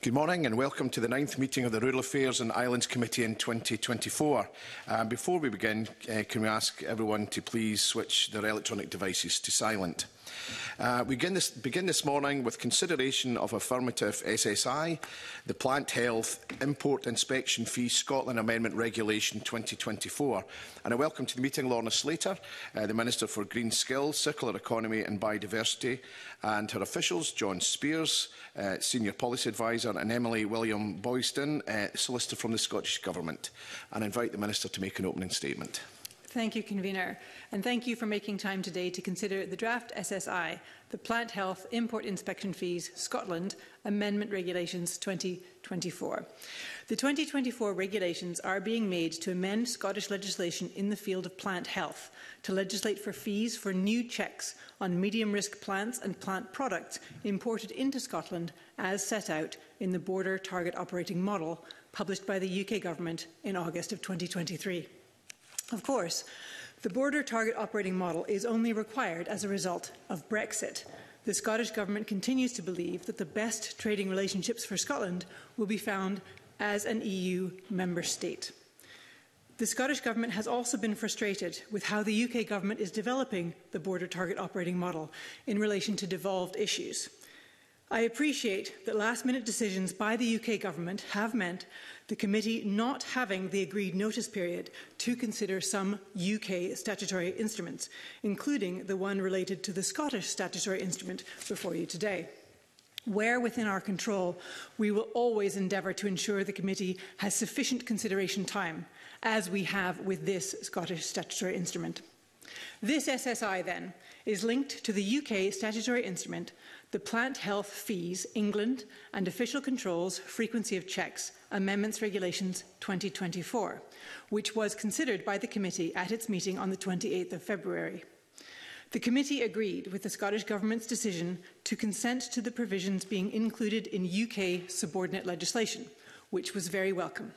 Good morning and welcome to the 9th meeting of the Rural Affairs and Islands Committee in 2024. Before we begin, can we ask everyone to please switch their electronic devices to silent? We begin this morning with consideration of affirmative SSI, the Plant Health Import Inspection Fee Scotland Amendment Regulation 2024. And I welcome to the meeting Lorna Slater, the Minister for Green Skills, Circular Economy and Biodiversity, and her officials, John Spears, Senior Policy Advisor, and Emily William-Boyston, Solicitor from the Scottish Government. And I invite the Minister to make an opening statement. Thank you, Convener, and thank you for making time today to consider the draft SSI, the Plant Health Import Inspection Fees Scotland Amendment Regulations 2024. The 2024 regulations are being made to amend Scottish legislation in the field of plant health, to legislate for fees for new checks on medium-risk plants and plant products imported into Scotland as set out in the Border Target Operating Model published by the UK Government in August of 2023. Of course, the Border Target Operating Model is only required as a result of Brexit. The Scottish Government continues to believe that the best trading relationships for Scotland will be found as an EU member state. The Scottish Government has also been frustrated with how the UK Government is developing the Border Target Operating Model in relation to devolved issues. I appreciate that last-minute decisions by the UK Government have meant the committee not having the agreed notice period to consider some UK statutory instruments, including the one related to the Scottish statutory instrument before you today. Where within our control, we will always endeavour to ensure the committee has sufficient consideration time, as we have with this Scottish statutory instrument. This SSI, then, is linked to the UK statutory instrument, the Plant Health Fees England and Official Controls Frequency of Checks Amendments Regulations 2024, which was considered by the committee at its meeting on the 28th of February. The committee agreed with the Scottish Government's decision to consent to the provisions being included in UK subordinate legislation, which was very welcome.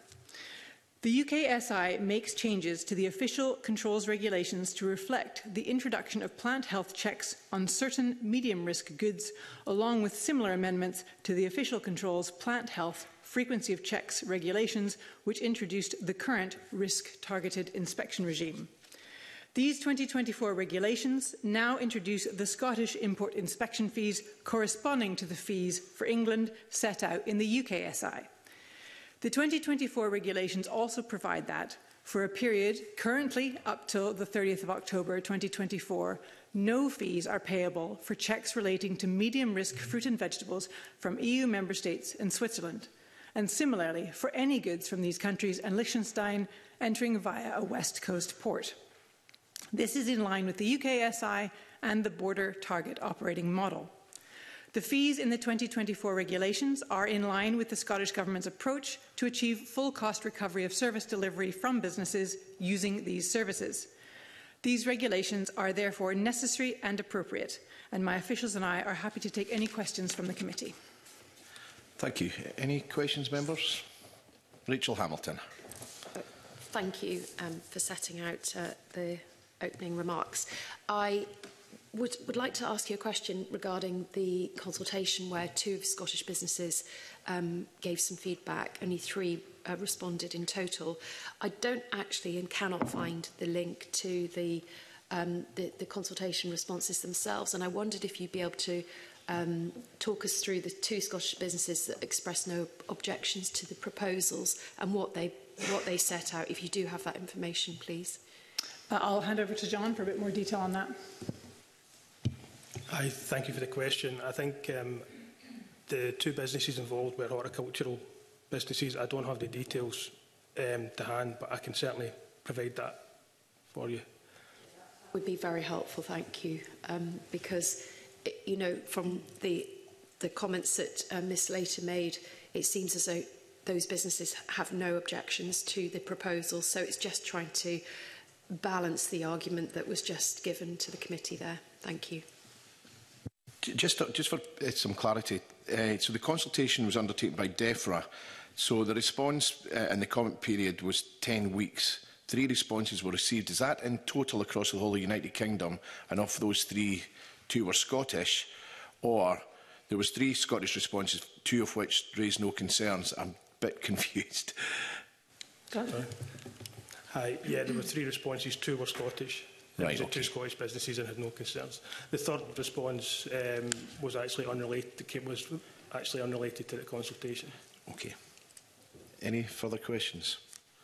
The UKSI makes changes to the official controls regulations to reflect the introduction of plant health checks on certain medium-risk goods, along with similar amendments to the official controls plant health frequency of checks regulations, which introduced the current risk-targeted inspection regime. These 2024 regulations now introduce the Scottish import inspection fees corresponding to the fees for England set out in the UKSI. The 2024 regulations also provide that, for a period currently up till the 30th of October 2024, no fees are payable for checks relating to medium-risk fruit and vegetables from EU member states and Switzerland, and similarly for any goods from these countries and Liechtenstein entering via a West Coast port. This is in line with the UKSI and the Border Target Operating Model. The fees in the 2024 regulations are in line with the Scottish Government's approach to achieve full cost recovery of service delivery from businesses using these services. These regulations are therefore necessary and appropriate, and my officials and I are happy to take any questions from the committee. Thank you. Any questions, members? Rachel Hamilton. Thank you for setting out the opening remarks. I would like to ask you a question regarding the consultation where 2 Scottish businesses gave some feedback. Only 3 responded in total. I don't actually and cannot find the link to the consultation responses themselves, and I wondered if you'd be able to talk us through the 2 Scottish businesses that expressed no objections to the proposals and what they set out. If you do have that information, please. I'll hand over to John for a bit more detail on that. Thank you for the question. I think the 2 businesses involved were horticultural businesses. I don't have the details to hand, but I can certainly provide that for you. Would be very helpful, thank you, because you know, from the comments that Ms. Slater made, it seems as though those businesses have no objections to the proposal. So it's just trying to balance the argument that was just given to the committee there. Thank you. Just for some clarity, so the consultation was undertaken by DEFRA, so the response in the comment period was 10 weeks. 3 responses were received. Is that in total across the whole of the United Kingdom, and of those 3, 2 were Scottish, or There was 3 Scottish responses, 2 of which raised no concerns. I'm a bit confused. Sorry. Hi, yeah, there were 3 responses, 2 were Scottish. Right, The okay. 2 Scottish businesses and had no concerns. The third response was actually unrelated to the consultation. Okay. Any further questions?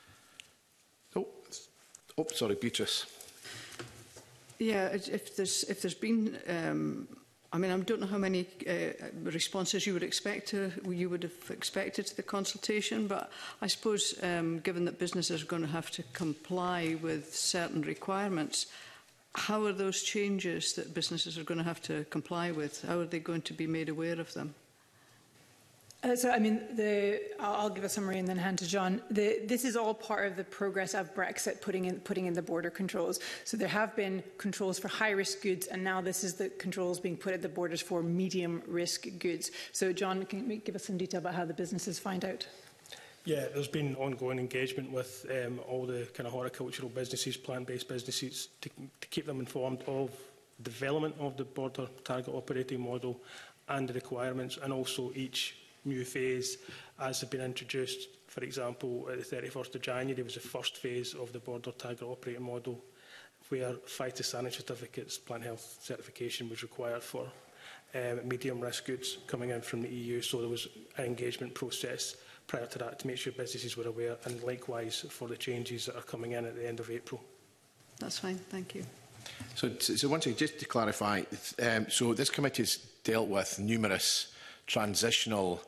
Oh, sorry, Beatrice. Yeah, if there's been, I mean, I don't know how many responses you would have expected to the consultation, but I suppose given that businesses are going to have to comply with certain requirements, how are those changes that businesses are going to have to comply with? How are they going to be made aware of them? So, I mean, I'll give a summary and then hand to John. This is all part of the progress of Brexit, putting in the border controls. So there have been controls for high-risk goods, and now this is the controls being put at the borders for medium-risk goods. So, John, can you give us some detail about how the businesses find out? Yeah, there's been ongoing engagement with all the kind of horticultural businesses, plant-based businesses, to keep them informed of the development of the border target operating model and the requirements, and also each new phase as they've been introduced. For example, at the 31st of January, there was the first phase of the border target operating model where phytosanitary certificates, plant health certification was required for medium risk goods coming in from the EU. So there was an engagement process prior to that to make sure businesses were aware, and likewise for the changes that are coming in at the end of April. That's fine, thank you. So once again, just to clarify, so this committee has dealt with numerous transitional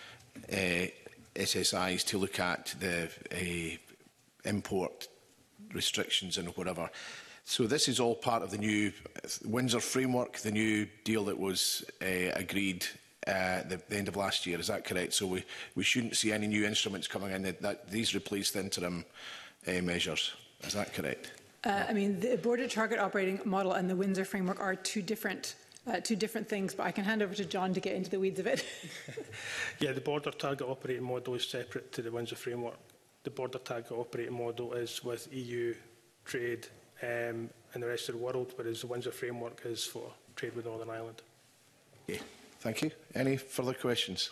SSIs to look at the import restrictions and whatever. So this is all part of the new Windsor framework, the new deal that was agreed at the end of last year. Is that correct? So we shouldn't see any new instruments coming in. That these replace the interim measures. Is that correct? I mean, the border target operating model and the Windsor framework are two different things, but I can hand over to John to get into the weeds of it. Yeah, the border target operating model is separate to the Windsor framework. The border target operating model is with EU trade and the rest of the world, whereas the Windsor framework is for trade with Northern Ireland. Okay, thank you. Any further questions?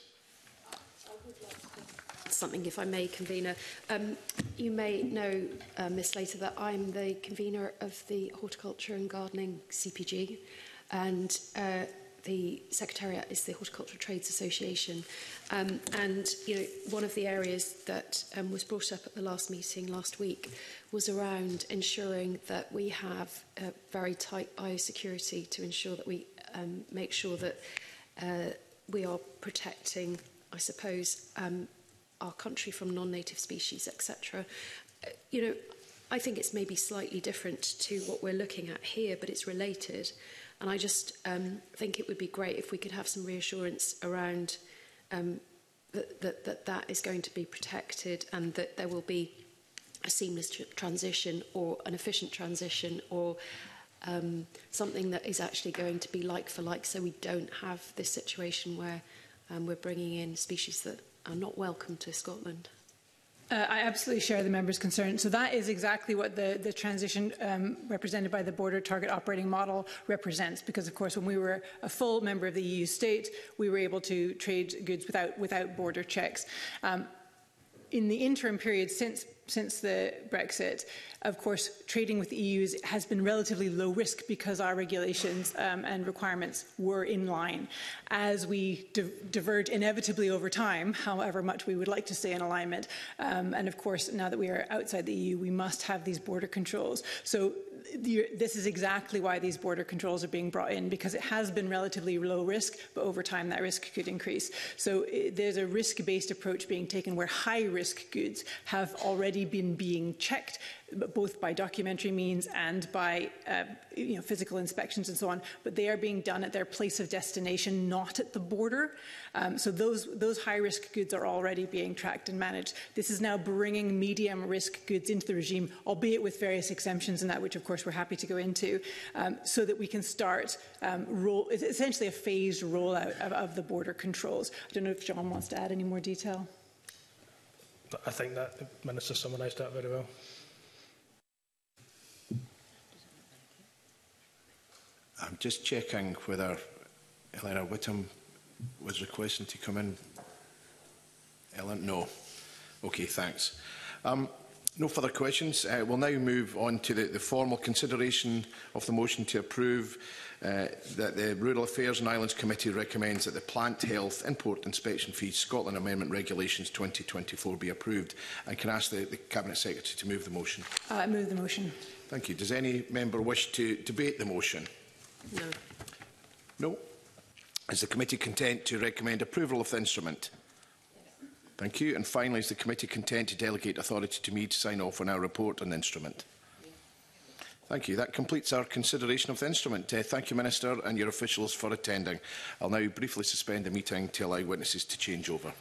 Something, if I may, convener. You may know, Ms Slater, that I'm the convener of the Horticulture and Gardening CPG, and the Secretariat is the Horticultural Trades Association. And you know, one of the areas that was brought up at the last meeting last week was around ensuring that we have very tight biosecurity to ensure that we make sure that we are protecting, I suppose, our country from non-native species, etc. You know, I think it's maybe slightly different to what we're looking at here, but it's related. And I just think it would be great if we could have some reassurance around that is going to be protected, and that there will be a seamless transition or an efficient transition, or something that is actually going to be like for like, so we don't have this situation where we're bringing in species that are not welcome to Scotland. I absolutely share the member's concern. So that is exactly what the transition represented by the border target operating model represents. Because, of course, when we were a full member of the EU state, we were able to trade goods without border checks. In the interim period since the Brexit, of course, trading with the EU has been relatively low risk because our regulations and requirements were in line. As we diverge inevitably over time, however much we would like to stay in alignment, and of course, now that we are outside the EU, we must have these border controls. So this is exactly why these border controls are being brought in, because it has been relatively low risk, but over time that risk could increase. So there's a risk-based approach being taken where high-risk goods have already been being checked, both by documentary means and by physical inspections and so on, but they are being done at their place of destination, not at the border. So those high-risk goods are already being tracked and managed. This is now bringing medium-risk goods into the regime, albeit with various exemptions and that, which of course we're happy to go into, so that we can start essentially a phased rollout of the border controls. I don't know if John wants to add any more detail. I think that the Minister summarised that very well. I'm just checking whether Elena Whittam was requesting to come in? Ellen? No. Okay, thanks. No further questions. We'll now move on to the formal consideration of the motion to approve that the Rural Affairs and Islands Committee recommends that the Plant Health Import Inspection Fees Scotland Amendment Regulations 2024 be approved. And can I ask the Cabinet Secretary to move the motion? I move the motion. Thank you. Does any member wish to debate the motion? No. No. Is the committee content to recommend approval of the instrument? Thank you. And finally, is the committee content to delegate authority to me to sign off on our report on the instrument? Thank you. That completes our consideration of the instrument. Thank you, Minister, and your officials for attending. I'll now briefly suspend the meeting to allow witnesses to change over.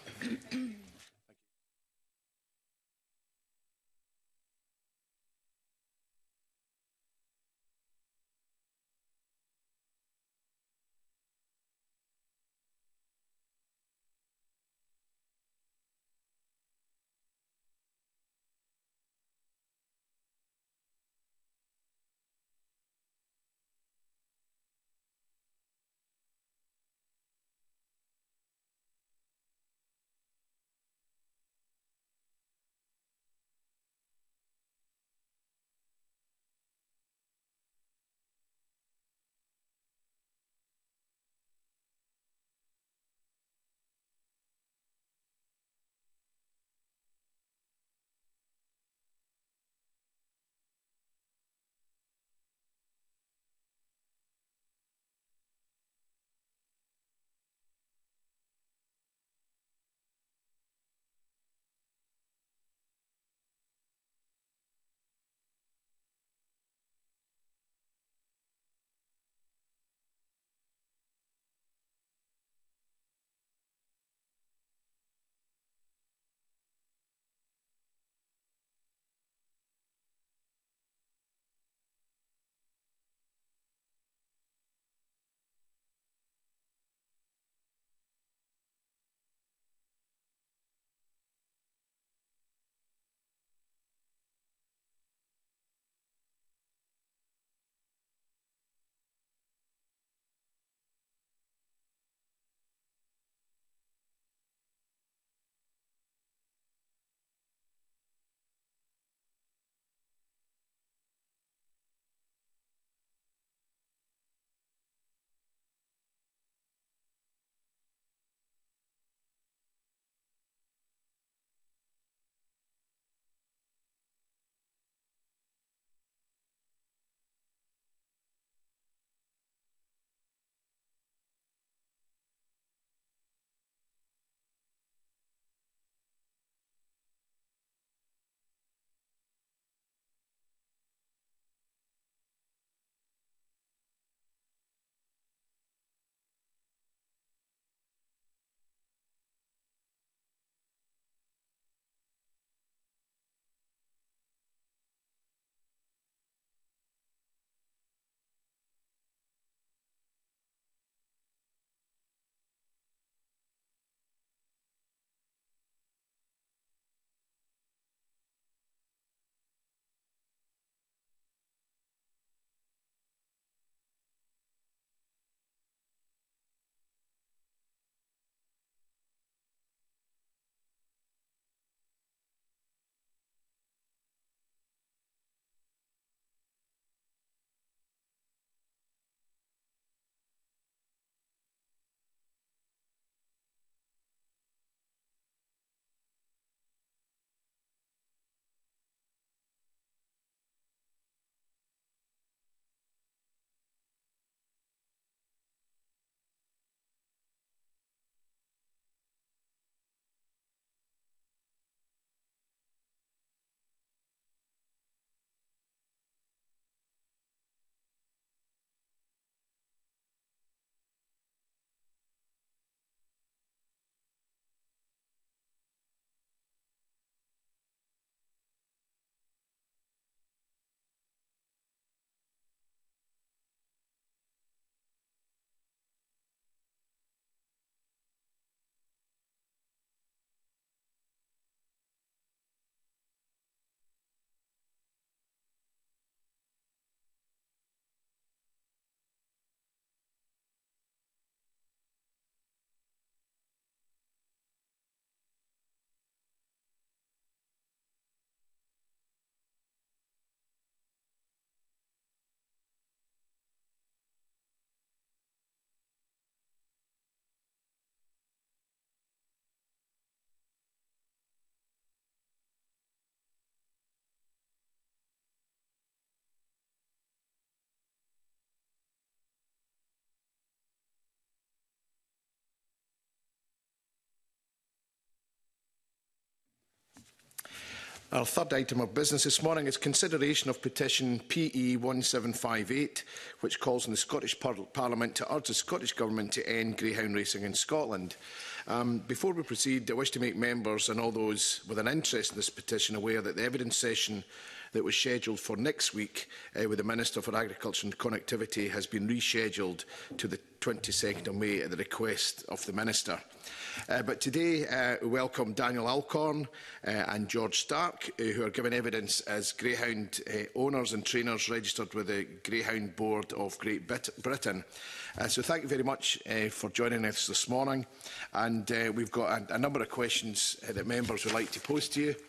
Our third item of business this morning is consideration of petition PE 1758, which calls on the Scottish Parliament to urge the Scottish Government to end greyhound racing in Scotland. Before we proceed, I wish to make members and all those with an interest in this petition aware that the evidence session that was scheduled for next week with the Minister for Agriculture and Connectivity has been rescheduled to the 22nd of May at the request of the Minister. But today we welcome Daniel Alcorn and George Stark, who are giving evidence as greyhound owners and trainers registered with the Greyhound Board of Great Britain. So thank you very much for joining us this morning. And we've got a number of questions that members would like to pose to you.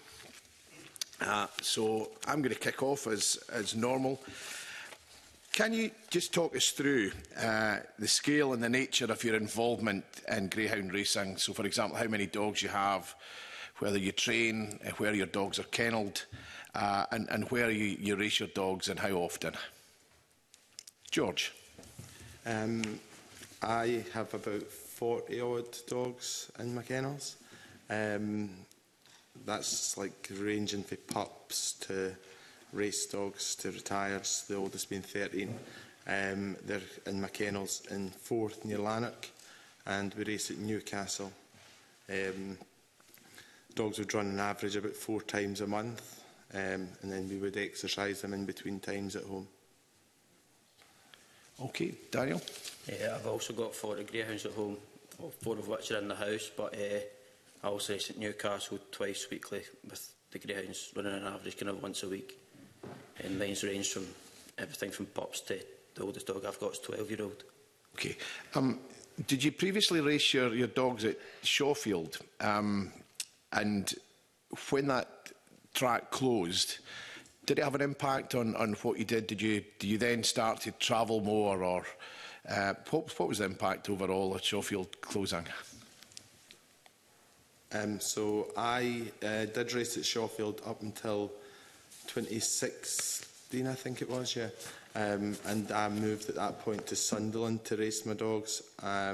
So I'm going to kick off as normal. Can you just talk us through the scale and the nature of your involvement in greyhound racing? So, for example, how many dogs you have, whether you train, where your dogs are kennelled, and where you race your dogs and how often? George. I have about 40-odd dogs in my kennels. That's like ranging from pups to race dogs to retires, the oldest being 13. They're in my kennels in Forth near Lanark, and we race at Newcastle. Dogs would run on average about 4 times a month, and then we would exercise them in between times at home. Okay, Daniel. Yeah, I've also got 40 greyhounds at home, 4 of which are in the house, but I also race at Newcastle twice weekly, with the greyhounds running on average kind of once a week. And mine's range from everything from pups to the oldest dog I've got is 12-year-old. Okay. Did you previously race your dogs at Shawfield? And when that track closed, did it have an impact on what you did? Did you then start to travel more, or what was the impact overall at Shawfield closing? So I did race at Shawfield up until 2016, I think it was, yeah. And I moved at that point to Sunderland to race my dogs.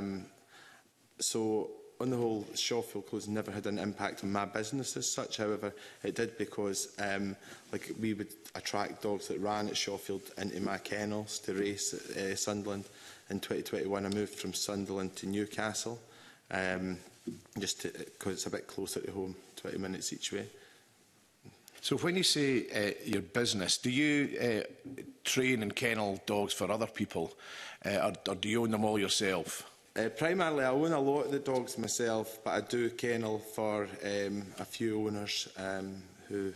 So on the whole, Shawfield closing never had an impact on my business as such. However, it did because like we would attract dogs that ran at Shawfield into my kennels to race at Sunderland. In 2021, I moved from Sunderland to Newcastle, just because it's a bit closer to home, 20 minutes each way. So when you say your business, do you train and kennel dogs for other people, or do you own them all yourself? Primarily, I own a lot of the dogs myself, but I do kennel for a few owners who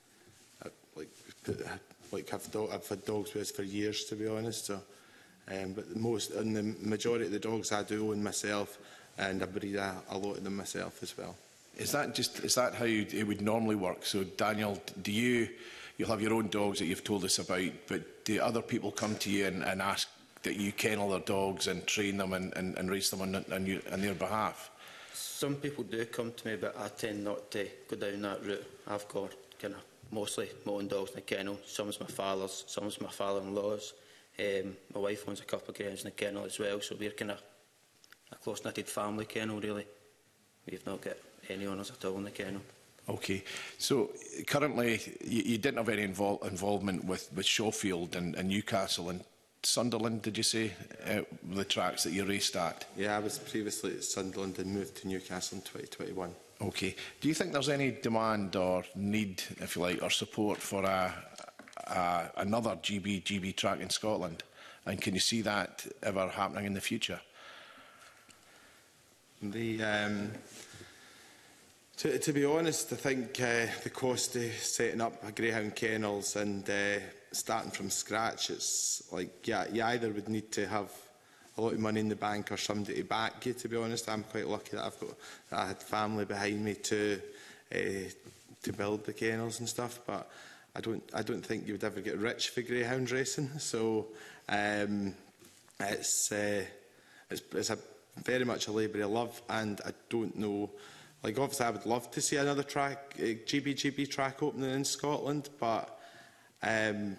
I've had dogs with for years, to be honest. So, but the majority of the dogs I do own myself, and I breed a lot of them myself as well. Is that how it would normally work? So, Daniel, you'll have your own dogs that you've told us about, but do other people come to you and ask that you kennel their dogs and train them and race them on their behalf? Some people do come to me, but I tend not to go down that route. I've got kind of mostly my own dogs in the kennel. Some is my father's, some is my father-in-law's. My wife owns a couple of greyhounds in the kennel as well, so we're kind of a close-knitted family kennel, really. We've not got any owners at all in the kennel. Okay, so currently you didn't have any involvement with Shawfield and Newcastle and Sunderland, did you say, the tracks that you raced at? Yeah, I was previously at Sunderland and moved to Newcastle in 2021. Okay. Do you think there's any demand or need, if you like, or support for another GB track in Scotland? And can you see that ever happening in the future? To be honest, I think the cost of setting up a greyhound kennels and starting from scratch, it's like, yeah, you either would need to have a lot of money in the bank or somebody to back you, to be honest. I'm quite lucky that I had family behind me to build the kennels and stuff, but I don't think you would ever get rich for greyhound racing. So it's very much a labour of love, and I don't know. Like, obviously, I would love to see another track, GB track opening in Scotland, but you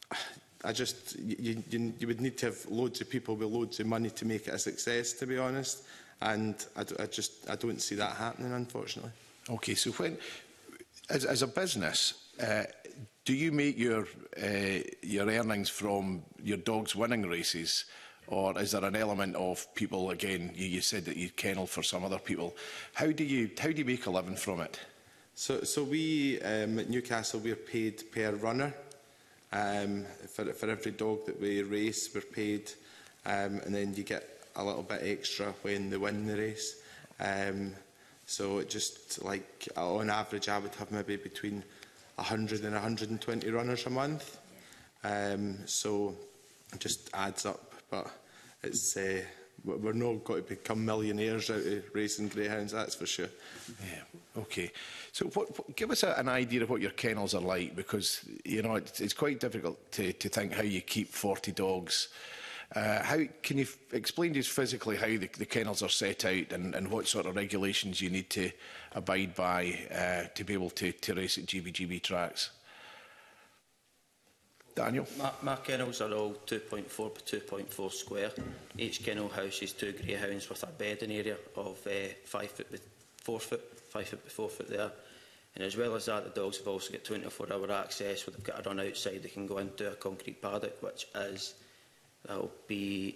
would need to have loads of people with loads of money to make it a success, to be honest. And I don't see that happening, unfortunately. Okay, so when As a business, do you make your earnings from your dogs winning races, or is there an element of people? Again, you said that you kennel for some other people. How do you make a living from it? So we at Newcastle, we're paid per runner. For every dog that we race, we're paid, and then you get a little bit extra when they win the race. So it just, like, on average, I would have maybe between 100 and 120 runners a month. So it just adds up. But it's we're not going to become millionaires out of racing greyhounds, that's for sure. Yeah. Okay. So give us an idea of what your kennels are like, because you know it's quite difficult to think how you keep 40 dogs. How can you explain to us physically how the kennels are set out and what sort of regulations you need to abide by to be able to race at GBGB tracks? Daniel? My kennels are all 2.4 by 2.4 square. Each kennel houses 2 greyhounds with a bedding area of 5 foot by 4 foot, 5 foot by 4 foot there. And as well as that, the dogs have also got 24-hour access where they've got a run outside. They can go into a concrete paddock, which is, that'll be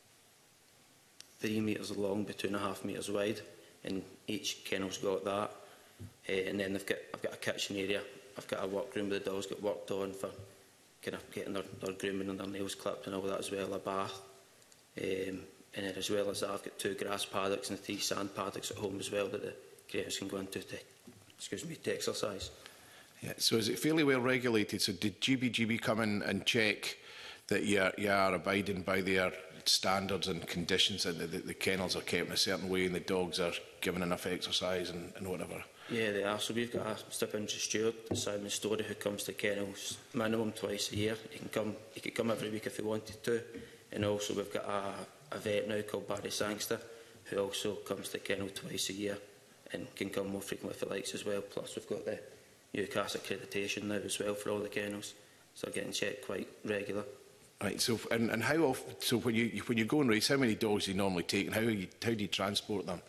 3 metres long by 2.5 metres wide, and each kennel's got that. And then I've got a kitchen area. I've got a workroom where the dogs get worked on for kind of getting their grooming and their nails clipped and all that as well, a bath. And then as well as that, I've got 2 grass paddocks and 3 sand paddocks at home as well that the greyhounds can go into to exercise. Yeah. So is it fairly well regulated? So did GBGB come in and check that you are abiding by their standards and conditions, and the kennels are kept in a certain way and the dogs are given enough exercise and whatever? Yeah, they are. So we've got a stipend steward, Simon Story, who comes to kennels minimum twice a year. He could come every week if he wanted to. And also we've got a vet now called Barry Sangster, who also comes to kennel twice a year and can come more frequently if he likes as well. Plus we've got the Newcastle accreditation now as well for all the kennels, so they're getting checked quite regular. Right. So and how often? So when you go and race, how many dogs do you normally take, and how do you transport them?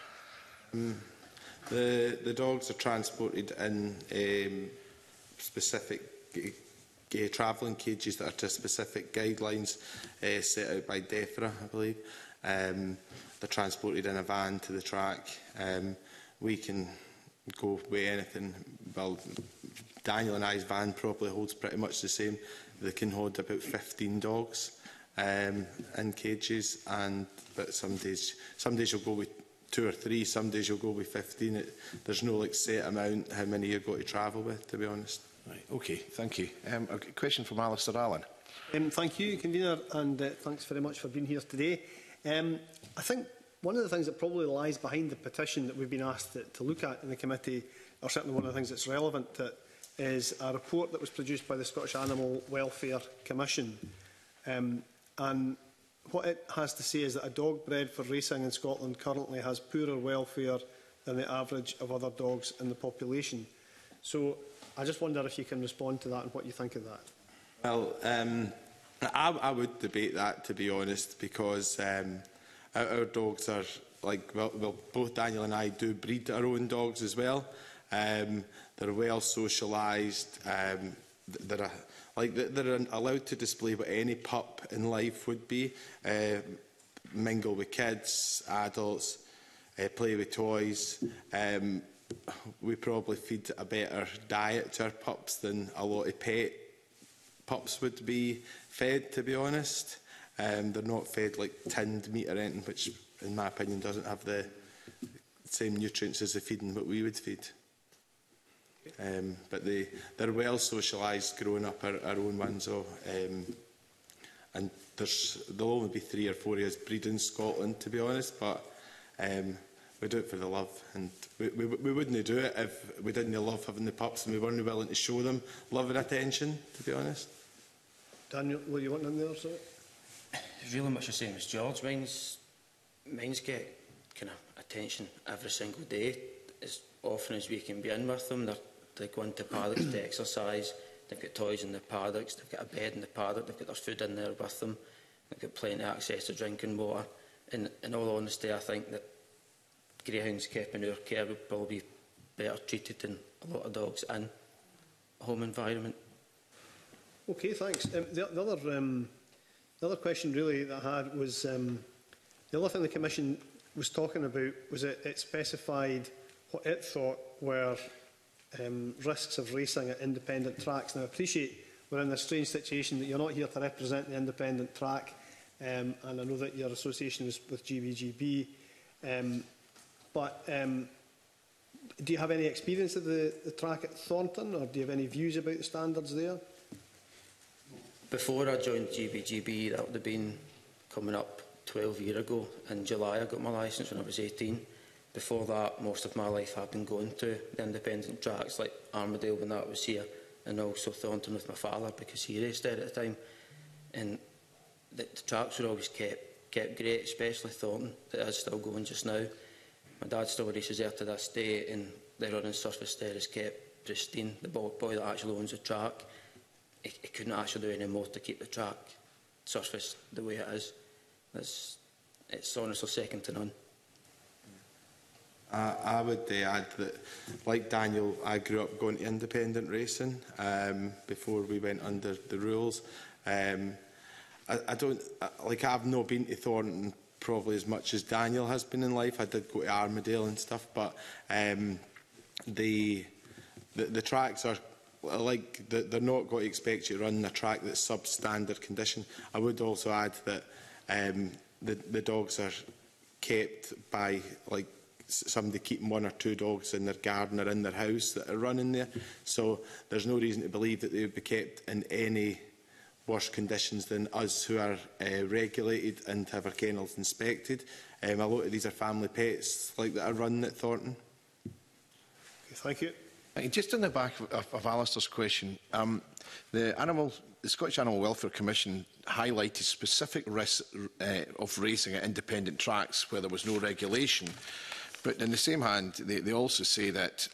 The dogs are transported in specific travelling cages that are to specific guidelines set out by DEFRA, I believe. They're transported in a van to the track. We can go with anything. Well, Daniel and I's van probably holds pretty much the same. They can hold about 15 dogs in cages, but some days you'll go with 2 or 3, some days you'll go with 15. There's no like set amount how many you've got to travel with, to be honest. Right. Okay. Thank you. A question from Alistair Allen. Thank you, Convener, and thanks very much for being here today. I think one of the things that probably lies behind the petition that we've been asked to look at in the committee, or certainly one of the things that's relevant to it, is a report that was produced by the Scottish Animal Welfare Commission. And what it has to say is that a dog bred for racing in Scotland currently has poorer welfare than the average of other dogs in the population. So I just wonder if you can respond to that and what you think of that. Well, I would debate that, to be honest, because our dogs are, like, well, both Daniel and I do breed our own dogs as well. They're well socialised. They're allowed to display what any pup in life would be. Mingle with kids, adults, play with toys. We probably feed a better diet to our pups than a lot of pet pups would be fed, to be honest. They're not fed like tinned meat or anything, which, in my opinion, doesn't have the same nutrients as the feeding what we would feed. But they're well socialised growing up, our own ones. And there'll only be 3 or 4 years breed in Scotland, to be honest, but we do it for the love. And we wouldn't do it if we didn't love having the pups and we weren't willing to show them love and attention, to be honest. Daniel, will you want on the other side? Really much the same as George. Mine's get kind of attention every single day. As often as we can be in with them, they go into paddocks to exercise. They've got toys in the paddocks. They've got a bed in the paddock. They've got their food in there with them. They've got plenty of access to drinking water. And in all honesty, I think that greyhounds kept in our care would probably be better treated than a lot of dogs in a home environment. Okay, thanks. The other question really that I had was the other thing the Commission was talking about was it specified what it thought were risks of racing at independent tracks. Now, I appreciate we're in this strange situation that you're not here to represent the independent track, and I know that your association was with GBGB, but do you have any experience of the track at Thornton, or do you have any views about the standards there? Before I joined GBGB, that would have been coming up 12 years ago. In July, I got my licence when I was 18. Before that, most of my life I've been going to the independent tracks like Armadale when that was here, and also Thornton with my father because he raced there at the time. And the tracks were always kept great, especially Thornton. It is still going just now. My dad still races there to this day, and the running surface there is kept pristine. The boy that actually owns the track, he couldn't actually do any more to keep the track surface the way it is. It's honestly second to none. I would add that, like Daniel, I grew up going to independent racing before we went under the rules. I've not been to Thornton probably as much as Daniel has been in life. I did go to Armadale and stuff, but the tracks are like they're not going to expect you to run a track that's substandard condition. I would also add that the dogs are kept by like somebody keeping 1 or 2 dogs in their garden or in their house that are running there. So there's no reason to believe that they would be kept in any worse conditions than us who are regulated and have our kennels inspected. A lot of these are family pets like that are running at Thornton. Okay, thank you. Just on the back of Alistair's question, the Scottish Animal Welfare Commission highlighted specific risks of racing at independent tracks where there was no regulation. But in the same hand, they also say that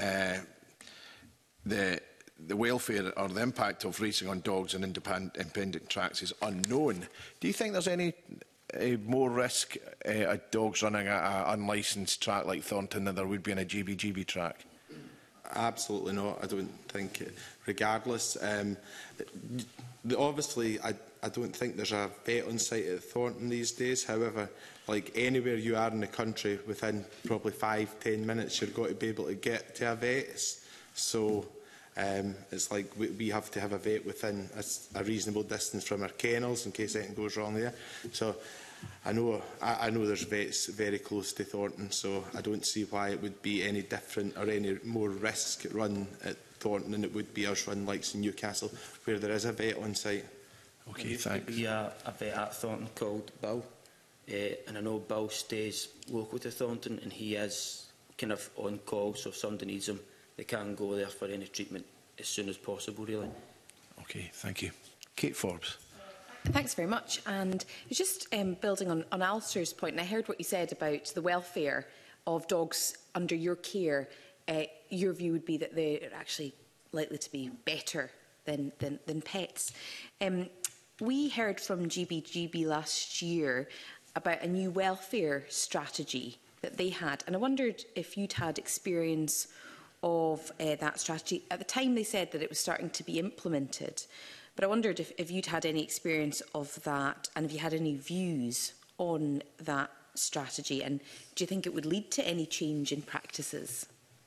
the welfare or the impact of racing on dogs on independent tracks is unknown. Do you think there's any more risk of dogs running at an unlicensed track like Thornton than there would be on a GBGB track? Absolutely not. I don't think it. Regardless, obviously, I don't think there's a vet on site at Thornton these days. However, like anywhere you are in the country, within probably 5–10 minutes, you're going to be able to get to a vet. So it's like we have to have a vet within a reasonable distance from our kennels in case anything goes wrong there. So I know there's vets very close to Thornton, so I don't see why it would be any different or any more risk run at Thornton than it would be us run like in Newcastle, where there is a vet on site. Okay, thanks. There used to be a vet at Thornton called Bill, and I know Bill stays local to Thornton, and he is kind of on call, so if somebody needs him, they can go there for any treatment as soon as possible, really. Okay, thank you. Kate Forbes. Thanks very much. And it was just building on Alistair's point, and I heard what you said about the welfare of dogs under your care. Your view would be that they're actually likely to be better than pets. We heard from GBGB last year about a new welfare strategy that they had, and I wondered if you'd had experience of that strategy. At the time they said that it was starting to be implemented, but I wondered if you'd had any experience of that and if you had any views on that strategy, and do you think it would lead to any change in practices?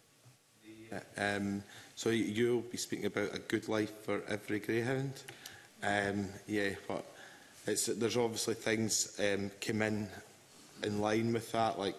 So you'll be speaking about a good life for every greyhound. Yeah, but there's obviously things come in line with that, like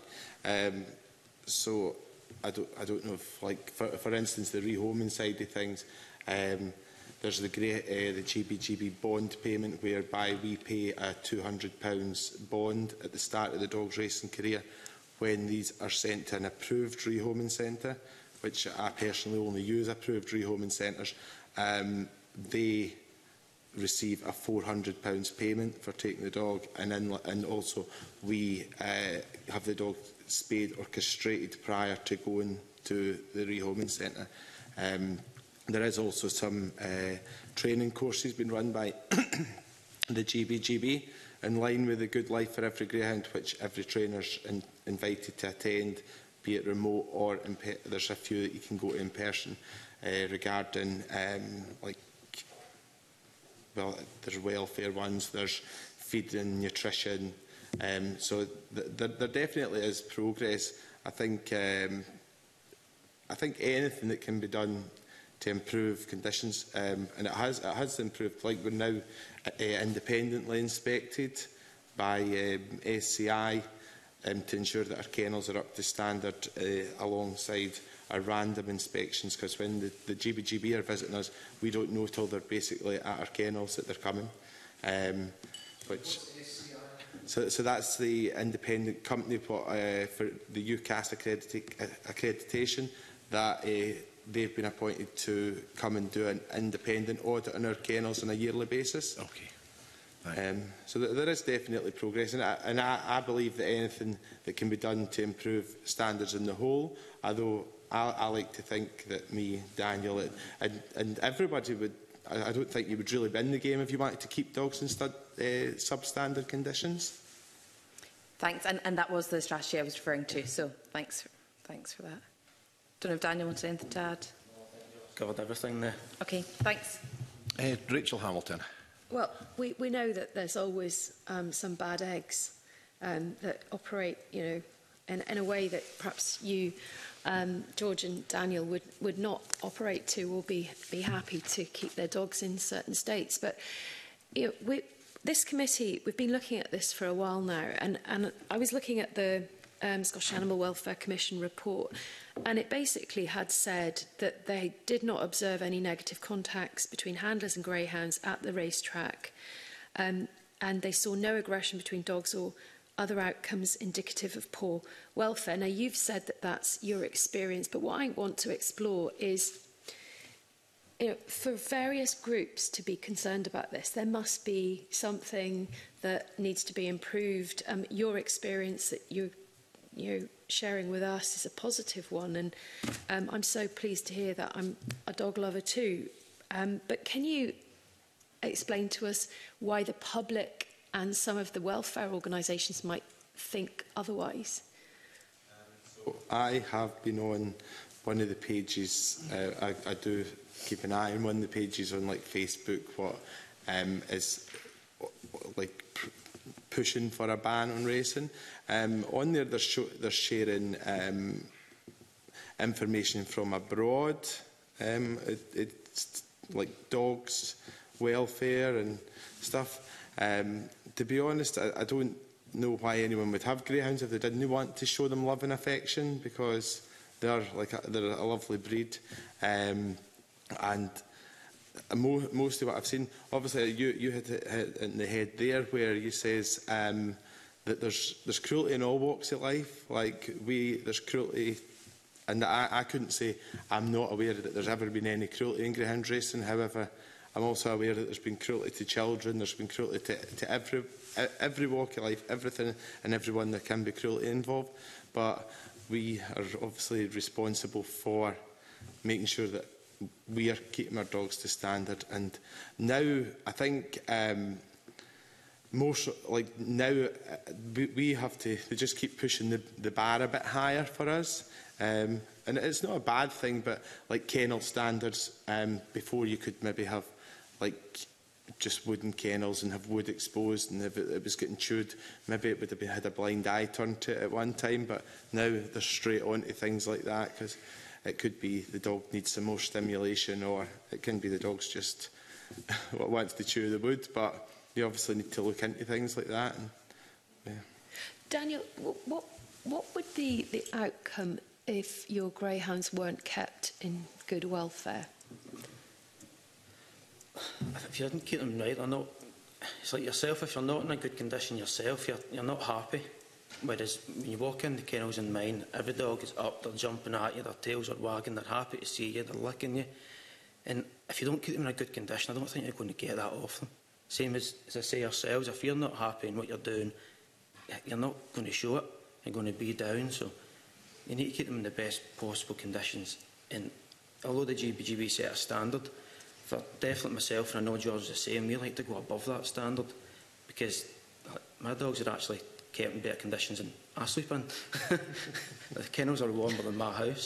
so I don't know if, like, for instance, the rehoming side of things. There's the GBGB bond payment, whereby we pay a £200 bond at the start of the dog's racing career when these are sent to an approved rehoming centre, which I personally only use approved rehoming centres. They receive a £400 payment for taking the dog, and also we have the dog spayed or castrated prior to going to the rehoming centre. There is also some training courses being run by the GBGB in line with the Good Life for Every Greyhound, which every trainer is invited to attend be it remote or there's a few that you can go to in person regarding well, there's welfare ones, there's feeding, nutrition. So there definitely is progress. I think anything that can be done to improve conditions, and it has improved. Like, we're now independently inspected by SCI to ensure that our kennels are up to standard, alongside our random inspections, because when the GBGB are visiting us, we don't know till they're basically at our kennels that they're coming. So that's the independent company for the UCAS accreditation that they've been appointed to come and do an independent audit on our kennels on a yearly basis. Okay. So there is definitely progress, and I believe that anything that can be done to improve standards in the whole, although I like to think that me, Daniel, and everybody would, I don't think you would really be in the game if you wanted to keep dogs in substandard conditions. Thanks, and that was the strategy I was referring to, so thanks for that. Don't know if Daniel wants anything to add. Covered everything there. Okay, thanks. Rachel Hamilton. Well, we know that there's always some bad eggs that operate, in a way that perhaps you, George and Daniel, would not operate to, or be happy to keep their dogs in certain states. But this committee, we've been looking at this for a while now, and I was looking at the Scottish Animal Welfare Commission report, and it basically had said that they did not observe any negative contacts between handlers and greyhounds at the racetrack, and they saw no aggression between dogs or other outcomes indicative of poor welfare. Now, you've said that that's your experience, but what I want to explore is, for various groups to be concerned about this, there must be something that needs to be improved. Your experience that you're sharing with us is a positive one, and I'm so pleased to hear that. I'm a dog lover too. But can you explain to us why the public and some of the welfare organisations might think otherwise? So I have been on one of the pages. I do keep an eye on one of the pages on Facebook. What is pushing for a ban on racing. On there, they're sharing information from abroad. It's like dogs, welfare and stuff. To be honest, I don't know why anyone would have greyhounds if they didn't want to show them love and affection, because they're a lovely breed. And most of what I've seen, obviously you hit it in the head there, where you says that there's cruelty in all walks of life. There's cruelty, and I couldn't say I'm not aware that there's ever been any cruelty in greyhound racing. However, I'm also aware that there's been cruelty to children, there's been cruelty to every walk of life, everything and everyone there can be cruelty involved. But we are obviously responsible for making sure that we are keeping our dogs to standard. And now, I think, we have to just keep pushing the bar a bit higher for us. And it's not a bad thing, but like kennel standards, before you could maybe have just wooden kennels and have wood exposed, and if it was getting chewed, maybe it would have had a blind eye turned to it at one time. But now they're straight on to things like that, because it could be the dog needs some more stimulation, or it can be the dog's just wants to chew the wood. But you obviously need to look into things like that. And, yeah. Daniel, what would be the outcome if your greyhounds weren't kept in good welfare? If you didn't keep them right, it's like yourself. If you're not in a good condition yourself, you're not happy. Whereas when you walk in the kennels in mine, every dog is up, they're jumping at you, their tails are wagging, they're happy to see you, they're licking you. And if you don't keep them in a good condition, I don't think you're going to get that off them. Same as I say yourselves, if you're not happy in what you're doing, you're not going to show it, you're going to be down. So you need to keep them in the best possible conditions. And although the GBGB set a standard, for definitely myself, and I know George is the same, we like to go above that standard, because my dogs are actually kept in better conditions than I sleep in. The kennels are warmer than my house.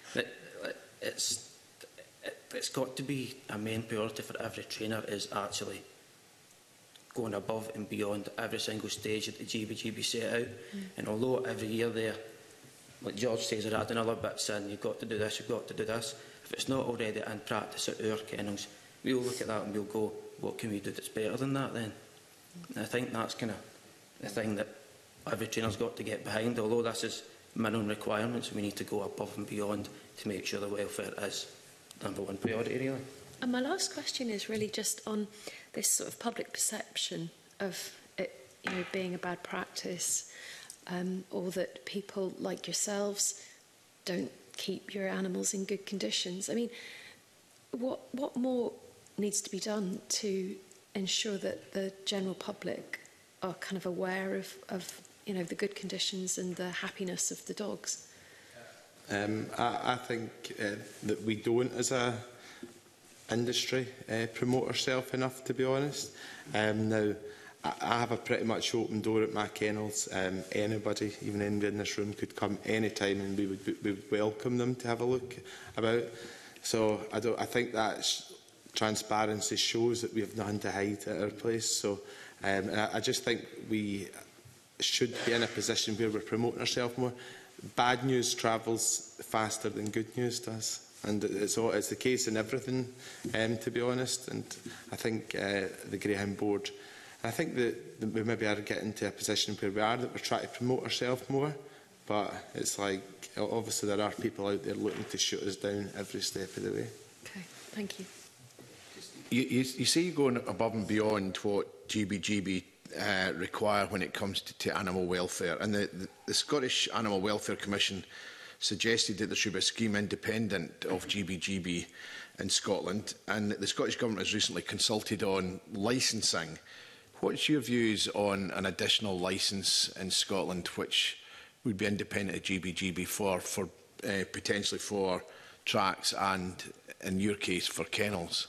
It's got to be a main priority for every trainer, is actually going above and beyond every single stage that the GBGB set out. And although every year there, like George says, they're adding other bits in, you've got to do this, you've got to do this. If it's not already in practice at our kennels, we'll look at that and we'll go, what can we do that's better than that then? And I think that's kind of the thing that every trainer's got to get behind. Although this is minimum requirements, we need to go above and beyond to make sure the welfare is #1 priority, really. And my last question is really just on this sort of public perception of it, being a bad practice, or that people like yourselves don't keep your animals in good conditions. I mean, what more needs to be done to ensure that the general public are kind of aware of the good conditions and the happiness of the dogs? I think that we don't, as a industry, promote ourselves enough, to be honest. Now, I have a pretty much open door at my kennels. Anybody, even anybody in this room, could come any time, and we would welcome them to have a look about. So I think that transparency shows that we have nothing to hide at our place. So I just think we should be in a position where we're promoting ourselves more. Bad news travels faster than good news does, and it's the case in everything, to be honest. And I think the Greyhound Board, I think that we maybe are getting to a position where that we're trying to promote ourselves more, but it's like, obviously there are people out there looking to shoot us down every step of the way. Okay, thank you. You say you're going above and beyond what GBGB require when it comes to animal welfare, and the Scottish Animal Welfare Commission suggested that there should be a scheme independent of GBGB in Scotland, and the Scottish Government has recently consulted on licensing. What's your views on an additional licence in Scotland which would be independent of GBGB for potentially for tracks and, in your case, for kennels?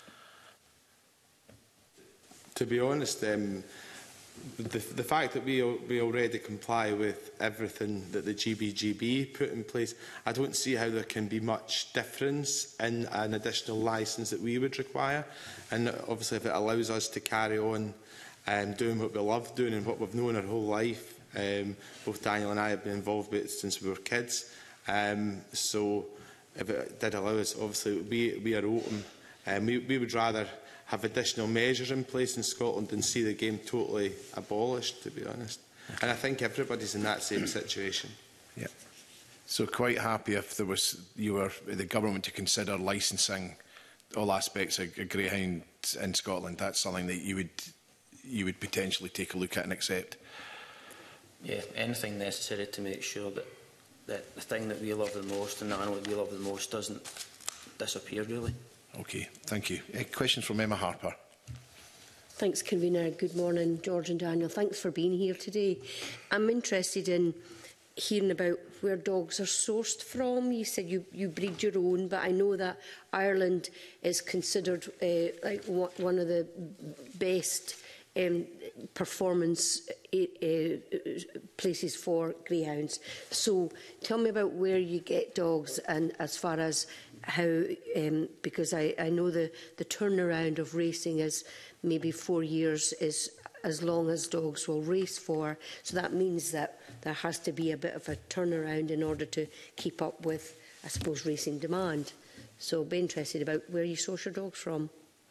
To be honest, the fact that we already comply with everything that the GBGB put in place, I don't see how there can be much difference in an additional licence that we would require. And obviously, if it allows us to carry on doing what we love doing and what we've known our whole life, both Daniel and I have been involved with it since we were kids. So if it did allow us, obviously we are open. We would rather have additional measures in place in Scotland than see the game totally abolished, to be honest. And I think everybody's in that same situation. Yeah. So quite happy if there was the government to consider licensing all aspects of greyhound in Scotland. That's something that you would potentially take a look at and accept. Yeah, anything necessary to make sure that the thing that we love the most and the animal that we love the most doesn't disappear, really. Okay, thank you. Questions from Emma Harper. Thanks, Convener. Good morning, George and Daniel. Thanks for being here today. I'm interested in hearing about where dogs are sourced from. You said you breed your own, but I know that Ireland is considered like one of the best performance places for greyhounds. So tell me about where you get dogs, and as far as how, because I know the turnaround of racing is maybe 4 years is as long as dogs will race for. So that means that there has to be a bit of a turnaround in order to keep up with, I suppose, racing demand. So I'd be interested about where you source your dogs from.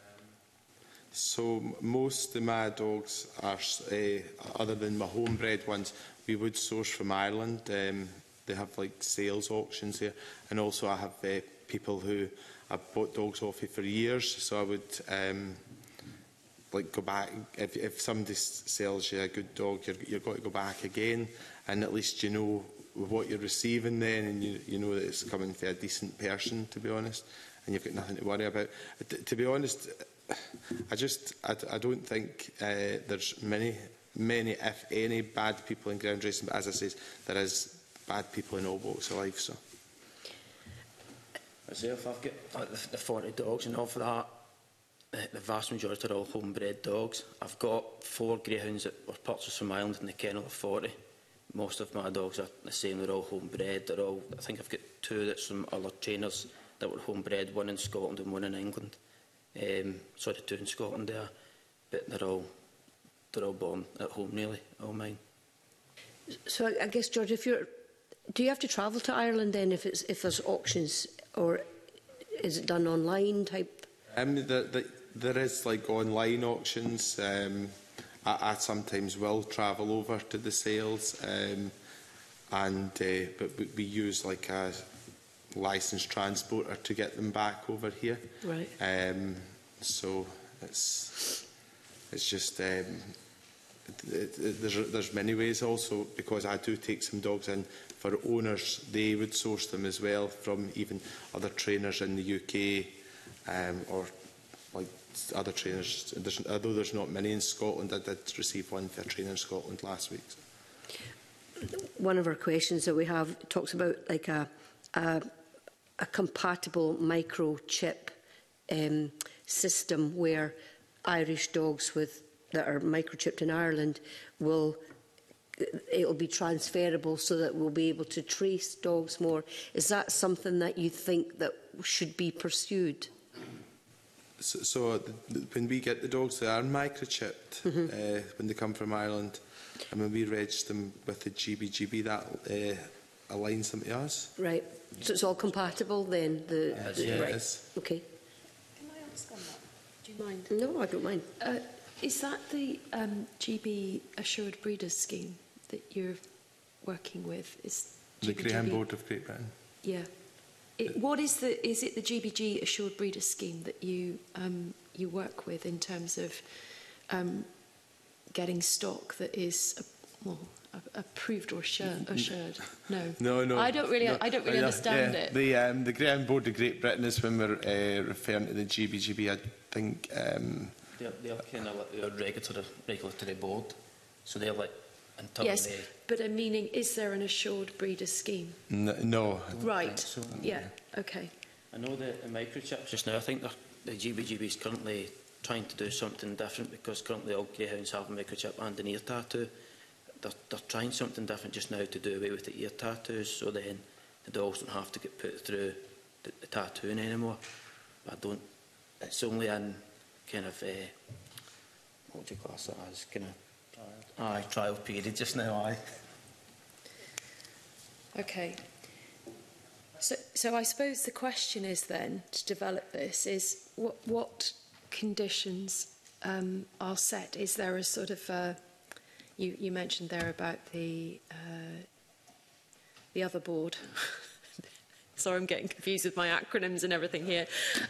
So most of my dogs are, other than my homebred ones, we would source from Ireland. They have like sales auctions here, and also I have people who I've bought dogs off for years. So I would like go back if somebody sells you a good dog, you're going to go back again, and at least you know what you're receiving then, and you know that it's coming from a decent person, to be honest, and you've got nothing to worry about. To be honest, I don't think there's many, if any, bad people in ground racing, but as I say, there is bad people in all walks of life. So, as if I've got like the 40 dogs and all for that, the vast majority are all homebred dogs. I've got 4 greyhounds that were purchased from Ireland in the kennel of 40. Most of my dogs are the same, they're all homebred. They're all, I think I've got 2 that's from other trainers that were homebred, 1 in Scotland and 1 in England. Sorry, 2 in Scotland there, but they're all born at home, really, all mine. So I guess, George, do you have to travel to Ireland then if there's auctions, or is it done online type? There is like online auctions. I sometimes will travel over to the sales, but we use like a licensed transporter to get them back over here. Right. So it's just there's many ways also, because I do take some dogs in for owners. They would source them as well from even other trainers in the UK, or like other trainers. Although there's not many in Scotland, I did receive one for a trainer in Scotland last week. So. One of our questions that we have talks about like a compatible microchip system where Irish dogs that are microchipped in Ireland it'll be transferable so that we'll be able to trace dogs more. Is that something that you think that should be pursued? So when we get the dogs, they are microchipped when they come from Ireland, and when we register them with the GBGB, that aligns them to us. Right. So it's all compatible then? Yeah, right. it is. Okay. Can I ask on that? Do you mind? No, I don't mind. Is that the GB Assured Breeders Scheme that you're working with? Is The Greyhound Board of Great Britain. Yeah. Is it the GBG Assured Breeders Scheme that you work with in terms of getting stock that is approved or assured? No. I don't really understand it. The Greyhound Board of Great Britain is when we're referring to the GBGB. I think they're kind of like a regulatory board, so they're like until yes, but I'm meaning, is there an Assured Breeders Scheme? No. Right. So. Yeah. Okay. I know the microchips just now. I think the GBGB is currently trying to do something different, because currently all greyhounds have a microchip and an ear tattoo. They're trying something different just now to do away with the ear tattoos, so then the dogs don't have to get put through the tattooing anymore. It's only in kind of what would you class it as? Kind of trial period just now. Okay. So I suppose the question is then, to develop this, is what conditions are set? Is there a sort of you mentioned there about the other board. Sorry, I'm getting confused with my acronyms and everything here.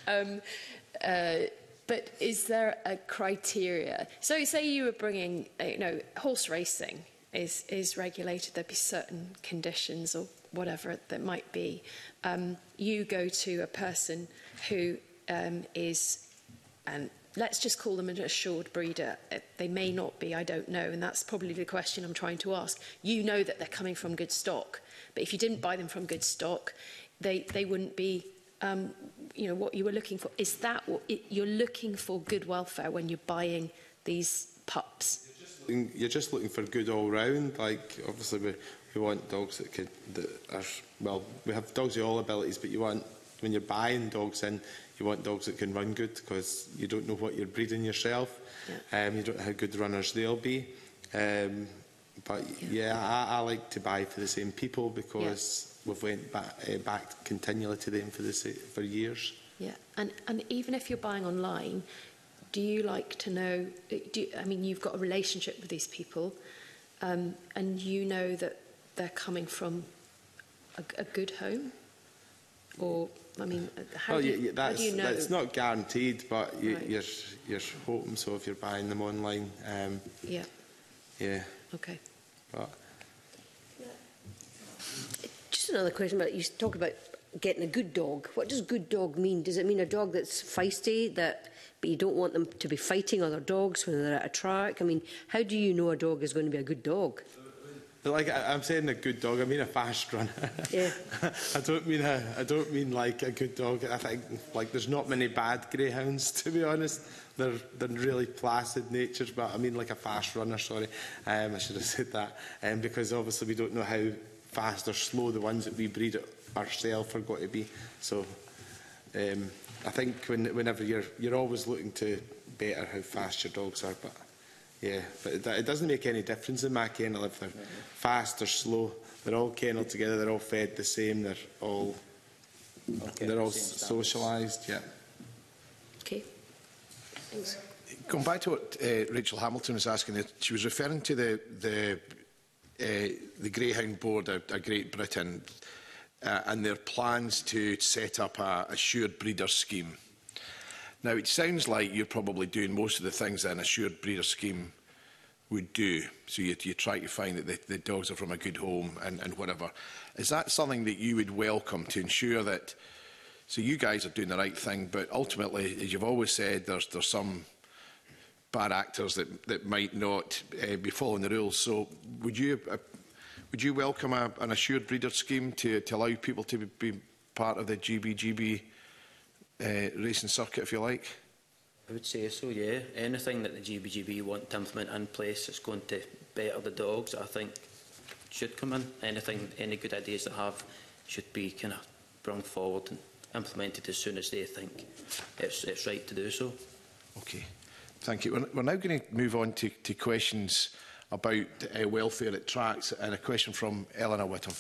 But is there a criteria? So say you were bringing, horse racing is regulated. There'd be certain conditions or whatever that might be. You go to a person who is, and let's just call them an assured breeder. They may not be, I don't know, and that's probably the question I'm trying to ask. You know that they're coming from good stock, but if you didn't buy them from good stock, they wouldn't be, what you were looking for. Is that what you're looking for, good welfare, when you're buying these pups? You're just looking for good all round. Like, obviously, we want dogs that we have dogs with all abilities, but when you're buying dogs in, you want dogs that can run good, because you don't know what you're breeding yourself. Yeah. You don't know how good runners they'll be. But I like to buy for the same people, because we've went back continually to them for years. Yeah, and even if you're buying online, do you like to know? You've got a relationship with these people, and you know that they're coming from a good home, or how do you know? That's not guaranteed, but you're hoping so if you're buying them online. Yeah. Okay. But just another question about, you talk about getting a good dog. What does good dog mean? Does it mean a dog that's feisty, but you don't want them to be fighting other dogs when they're at a track? How do you know a dog is going to be a good dog? like I'm saying a good dog, I mean a fast runner. Yeah. I don't mean like a good dog. I think like there's not many bad greyhounds, to be honest. They're really placid natures, but I mean like a fast runner. Sorry, I should have said that. Because obviously we don't know how fast or slow the ones that we breed ourselves are going to be. So I think whenever you're always looking to better how fast your dogs are, but. Yeah, but it doesn't make any difference in my kennel if they're fast or slow. They're all kennelled together. They're all fed the same. They're all socialised. Yeah. Okay. Thanks. Going back to what Rachel Hamilton was asking, she was referring to the Greyhound Board of Great Britain and their plans to set up a assured breeder scheme. Now, it sounds like you're probably doing most of the things that an assured breeder scheme would do. So you try to find that the dogs are from a good home and whatever. Is that something that you would welcome to ensure that, so you guys are doing the right thing, but ultimately, as you've always said, there's some bad actors that might not be following the rules. So would you welcome an assured breeder scheme to allow people to be part of the GBGB racing circuit, if you like? I would say so, yeah. Anything that the GBGB want to implement in place that's going to better the dogs, I think, should come in. Any good ideas they have should be kind of brought forward and implemented as soon as they think it's right to do so. Okay, thank you. We're now going to move on to questions about welfare at tracks, and a question from Eleanor Whittam.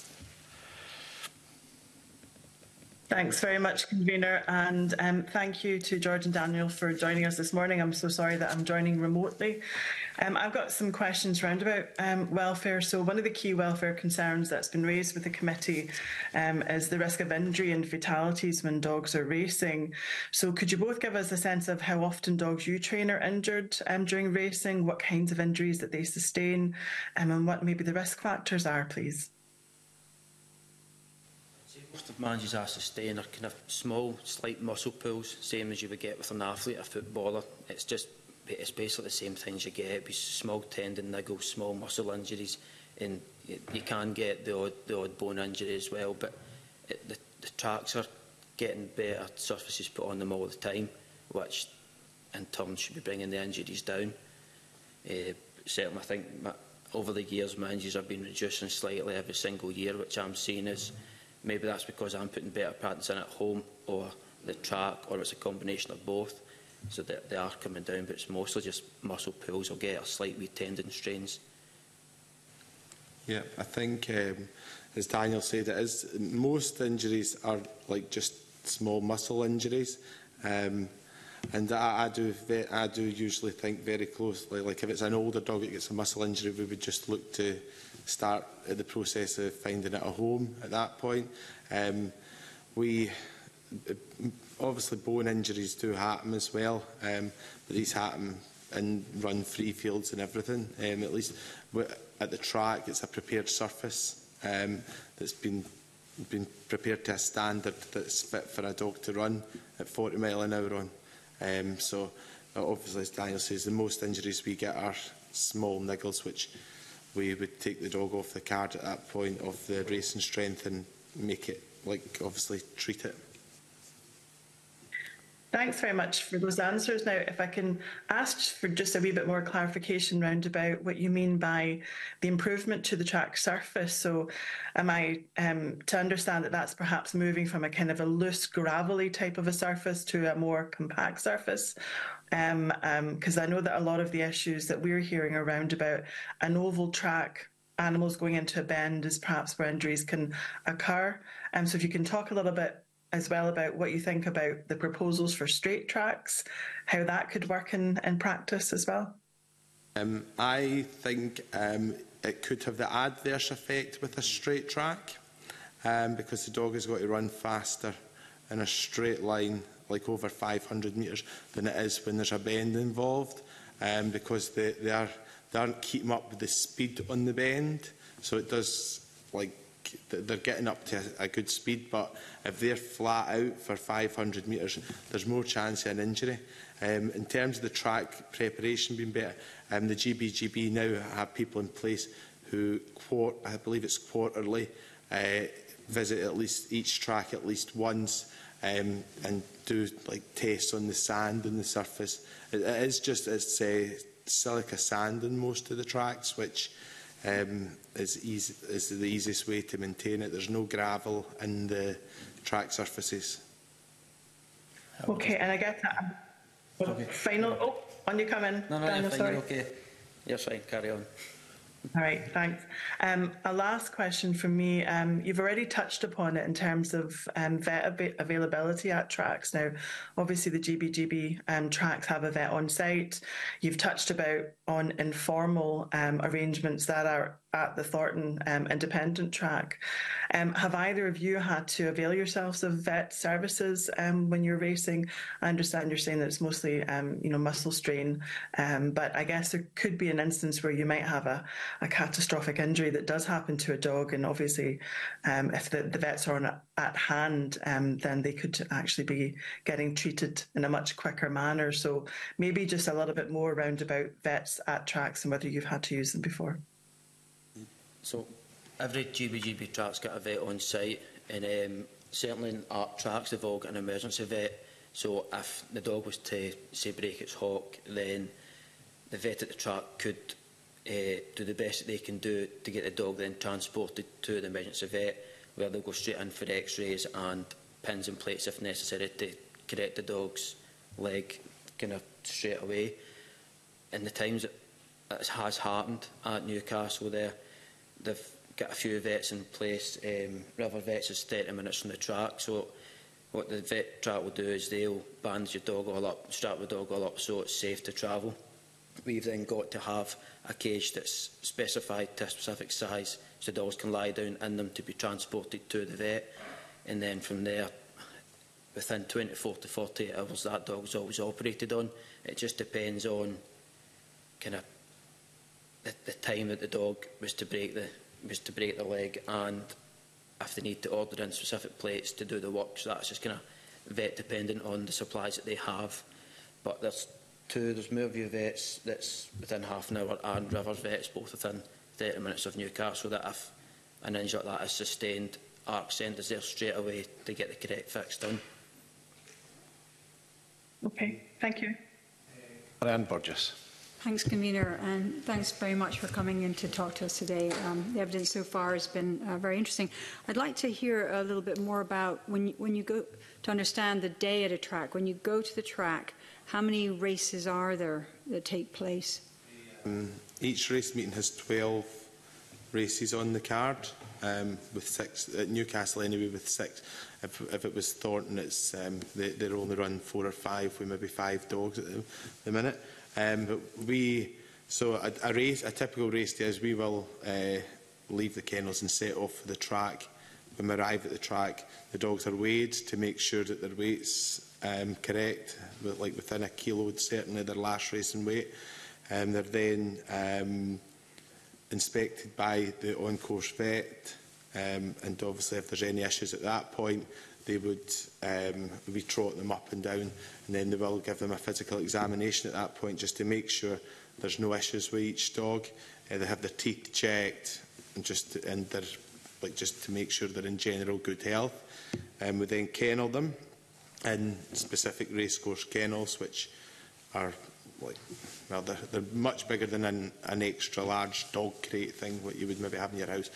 Thanks very much, Convener, and thank you to George and Daniel for joining us this morning. I'm so sorry that I'm joining remotely. I've got some questions round about welfare. So one of the key welfare concerns that's been raised with the committee is the risk of injury and fatalities when dogs are racing. So could you both give us a sense of how often dogs you train are injured during racing, what kinds of injuries that they sustain, and what maybe the risk factors are, please? Most of managers I sustain are kind of small, slight muscle pulls, same as you would get with an athlete, a footballer. It's basically the same things you get. It'd be small tendon niggles, small muscle injuries, and you can get the odd bone injury as well. But the tracks are getting better surfaces put on them all the time, which in turn should be bringing the injuries down. Certainly, I think over the years, managers have been reducing slightly every single year, which I'm seeing as maybe that's because I'm putting better practice in at home or the track, or it's a combination of both. So that they are coming down, but it's mostly just muscle pulls or get a slight wee tendon strains. Yeah, I think, as Daniel said, most injuries are like just small muscle injuries, and I do usually think very closely. Like if it's an older dog that gets a muscle injury, we would just look to start the process of finding it a home at that point. Obviously bone injuries do happen as well, but these happen in run free fields and everything. At least at the track, it's a prepared surface that's been prepared to a standard that's fit for a dog to run at 40 miles an hour on. So obviously, as Daniel says, the most injuries we get are small niggles, which we would take the dog off the card at that point of the racing strength and make it, like, obviously treat it. Thanks very much for those answers. Now, if I can ask for just a wee bit more clarification round about what you mean by the improvement to the track surface. So am I to understand that that's perhaps moving from a kind of a loose, gravelly type of a surface to a more compact surface? Because I know that a lot of the issues that we're hearing around about an oval track, animals going into a bend, is perhaps where injuries can occur. So if you can talk a little bit as well about what you think about the proposals for straight tracks, how that could work in practice as well. I think it could have the adverse effect with a straight track, because the dog has got to run faster in a straight line, like over 500 metres, than it is when there's a bend involved, because they aren't keeping up with the speed on the bend. So it does, like, they're getting up to a good speed, but if they're flat out for 500 metres, there's more chance of an injury. In terms of the track preparation being better, the GBGB now have people in place who, I believe it's quarterly, visit at least each track at least once and do like tests on the sand and the surface. It is just silica sand in most of the tracks, which is the easiest way to maintain it. There's no gravel in the track surfaces. Okay, and I get that. Okay. Final. Oh, on you come in. No, Daniel, you're fine. sorry. You're okay. You're fine. Carry on. All right, thanks. A last question from me. You've already touched upon it in terms of vet availability at tracks. Now, obviously, the GBGB tracks have a vet on site. You've touched on informal arrangements that are at the Thornton Independent track. Have either of you had to avail yourselves of vet services when you're racing? I understand you're saying that it's mostly muscle strain, but I guess there could be an instance where you might have a catastrophic injury that does happen to a dog, and obviously if the vets are at hand, then they could actually be getting treated in a much quicker manner. So maybe just a little bit more around about vets at tracks and whether you've had to use them before. So every GBGB track's got a vet on site, and certainly in art tracks they've all got an emergency vet. So if the dog was to, say, break its hock, then the vet at the track could do the best that they can do to get the dog then transported to the emergency vet, where they'll go straight in for x-rays and pins and plates if necessary to correct the dog's leg kind of straight away. In the times it has happened at Newcastle there, they've got a few vets in place. River Vets is 30 minutes from the track, so what the vet track will do is they'll bandage your dog all up, strap the dog all up so it's safe to travel. We've then got to have a cage that's specified to a specific size, so dogs can lie down in them to be transported to the vet, and then from there, within 24 to 48 hours, that dog's always operated on. It just depends on kind of the time that the dog was to break the leg, and if they need to order in specific plates to do the work. So that's just kind of vet dependent on the supplies that they have. But there's Moorview Vets that's within half an hour, and Rivers Vets both within 30 minutes of Newcastle, that if an injury like that is sustained, ARC send us there straight away to get the correct fix done. Okay, thank you. Ryan Burgess. Thanks, Convener, and thanks very much for coming in to talk to us today. The evidence so far has been very interesting. I'd like to hear a little bit more about when you go to understand the day at a track. When you go to the track, how many races are there that take place? Each race meeting has 12 races on the card, with 6 at Newcastle anyway, with 6. If it was Thornton, it's they're only run 4 or 5 with maybe 5 dogs at the minute. But a typical race day is we will leave the kennels and set off for the track. When we arrive at the track, the dogs are weighed to make sure that their weight's correct, like within a kilo, certainly their last racing weight. They're then inspected by the on-course vet, and obviously if there's any issues at that point, they would we trot them up and down, and then they will give them a physical examination at that point just to make sure there's no issues with each dog. They have their teeth checked, and just to make sure they're in general good health. We then kennel them in specific racecourse kennels, which are they're much bigger than an extra large dog crate thing, what you would maybe have in your house.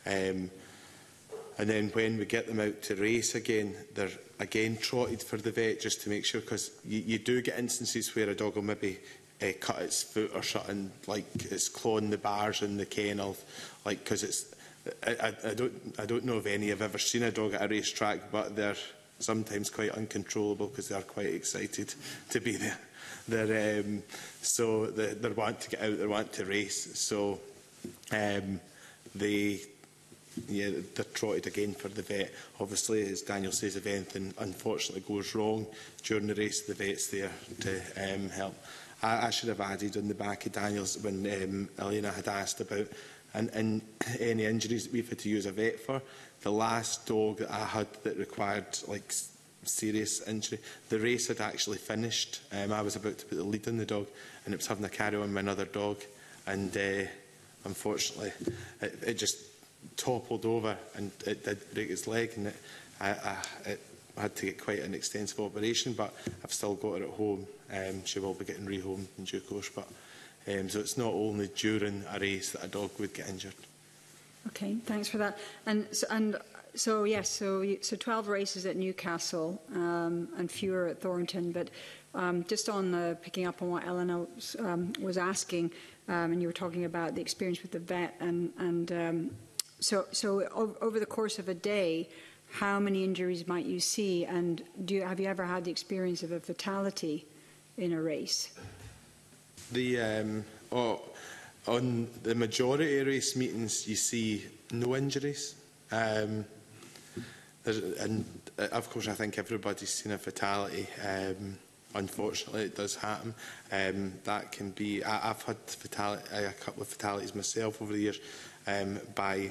And then when we get them out to race again, they're again trotted for the vet just to make sure, because you do get instances where a dog will maybe cut its foot or something, like it's clawing the bars in the kennel, like because it's. I don't know if any have ever seen a dog at a racetrack, but they're sometimes quite uncontrollable because they are quite excited to be there. They're wanting to get out, they want to race, so they're trotted again for the vet. Obviously, as Daniel says, if anything unfortunately goes wrong during the race, the vet's there to help. I should have added on the back of Daniel's when Elena had asked about and any injuries that we've had to use a vet for. The last dog that I had that required like serious injury, the race had actually finished. I was about to put the lead on the dog, and it was having a carry on with another dog, and unfortunately, it just toppled over and it did break its leg, and it had to get quite an extensive operation, but I've still got her at home. She will be getting rehomed in due course, but so it's not only during a race that a dog would get injured. Okay, thanks for that. So yes, so 12 races at Newcastle and fewer at Thornton. But just on picking up on what Eleanor was asking, and you were talking about the experience with the vet, so over the course of a day, how many injuries might you see? And have you ever had the experience of a fatality in a race? On the majority of race meetings, you see no injuries. And of course, I think everybody's seen a fatality. Unfortunately, it does happen. That can be. I've had a couple of fatalities myself over the years by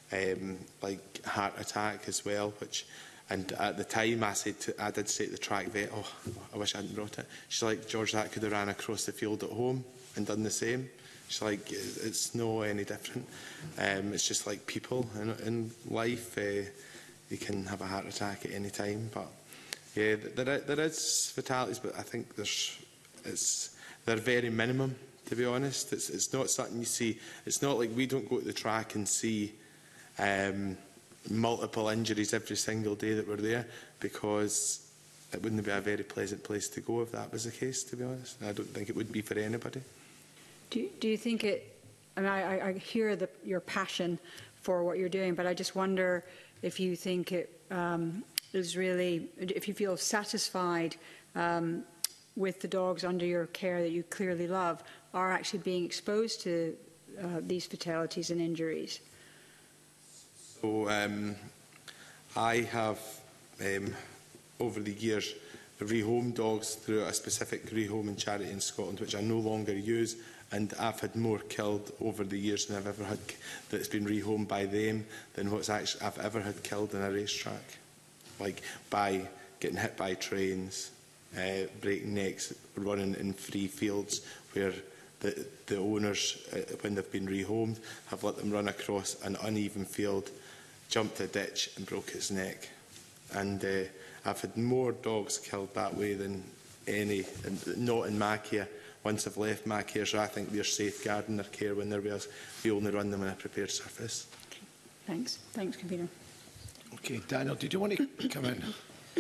like heart attack as well. And at the time, I did say to the track vet, "Oh, I wish I hadn't brought it." She's like, "George, that could have ran across the field at home and done the same." She's like, "It's no any different. It's just like people in life. You can have a heart attack at any time." But yeah, there is fatalities, but I think they're very minimum, to be honest. It's not something you see. It's not like we don't go to the track and see multiple injuries every single day that we're there, because it wouldn't be a very pleasant place to go if that was the case, to be honest. I don't think it would be for anybody. Do you think it? I mean, I hear your passion for what you're doing, but I just wonder if you think it is really, if you feel satisfied with the dogs under your care that you clearly love are actually being exposed to these fatalities and injuries. So I have, over the years, rehomed dogs through a specific rehoming charity in Scotland, which I no longer use, and I've had more killed over the years than I've ever had that's been rehomed by them than what's actually I've ever had killed in a racetrack, like by getting hit by trains, breaking necks, running in free fields where the owners, when they've been rehomed, have let them run across an uneven field, jumped a ditch and broke its neck. And I've had more dogs killed that way than any, not in my care. Once I've left my care, so I think they're safeguarding their care when they're with us. We only run them on a prepared surface. Okay. Thanks. Thanks, Convener. Okay, Daniel, did you want to come in?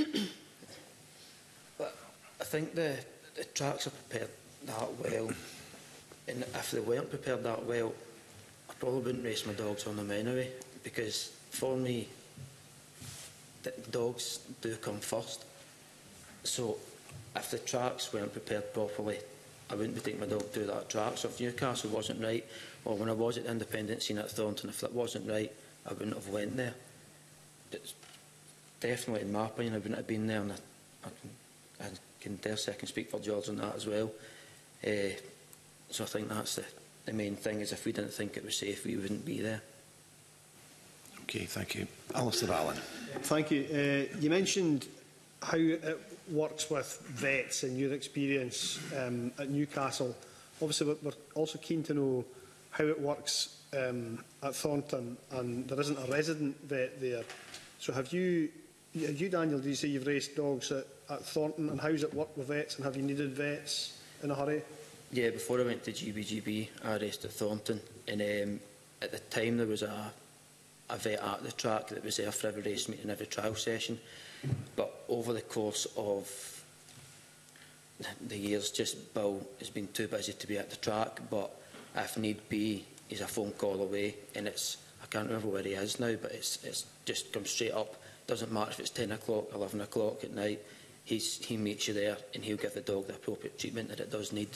I think the tracks are prepared that well, and if they weren't prepared that well, I probably wouldn't race my dogs on them anyway, because for me, the dogs do come first. So if the tracks weren't prepared properly, I wouldn't be taking my dog to that track. So if Newcastle wasn't right, or when I was at the independent scene at Thornton, if that wasn't right, I wouldn't have went there. It's definitely, in my opinion, I wouldn't have been there, and I can dare say I can speak for George on that as well. So I think that's the main thing, is if we didn't think it was safe, we wouldn't be there. Okay, thank you. Alistair Allen. Thank you. You mentioned how it works with vets and your experience at Newcastle. Obviously, we're also keen to know how it works at Thornton, and there isn't a resident vet there. So have you Daniel, do you say you've raced dogs at Thornton, and how does it work with vets, and have you needed vets in a hurry? Yeah, before I went to GBGB, I raced at Thornton, and at the time there was a vet at the track that was there for every race meeting, every trial session. But over the course of the years, just Bill has been too busy to be at the track. But if need be, he's a phone call away, and I can't remember where he is now, but it's just come straight up. Doesn't matter if it's 10 o'clock, 11 o'clock at night. He meets you there, and he'll give the dog the appropriate treatment that it does need.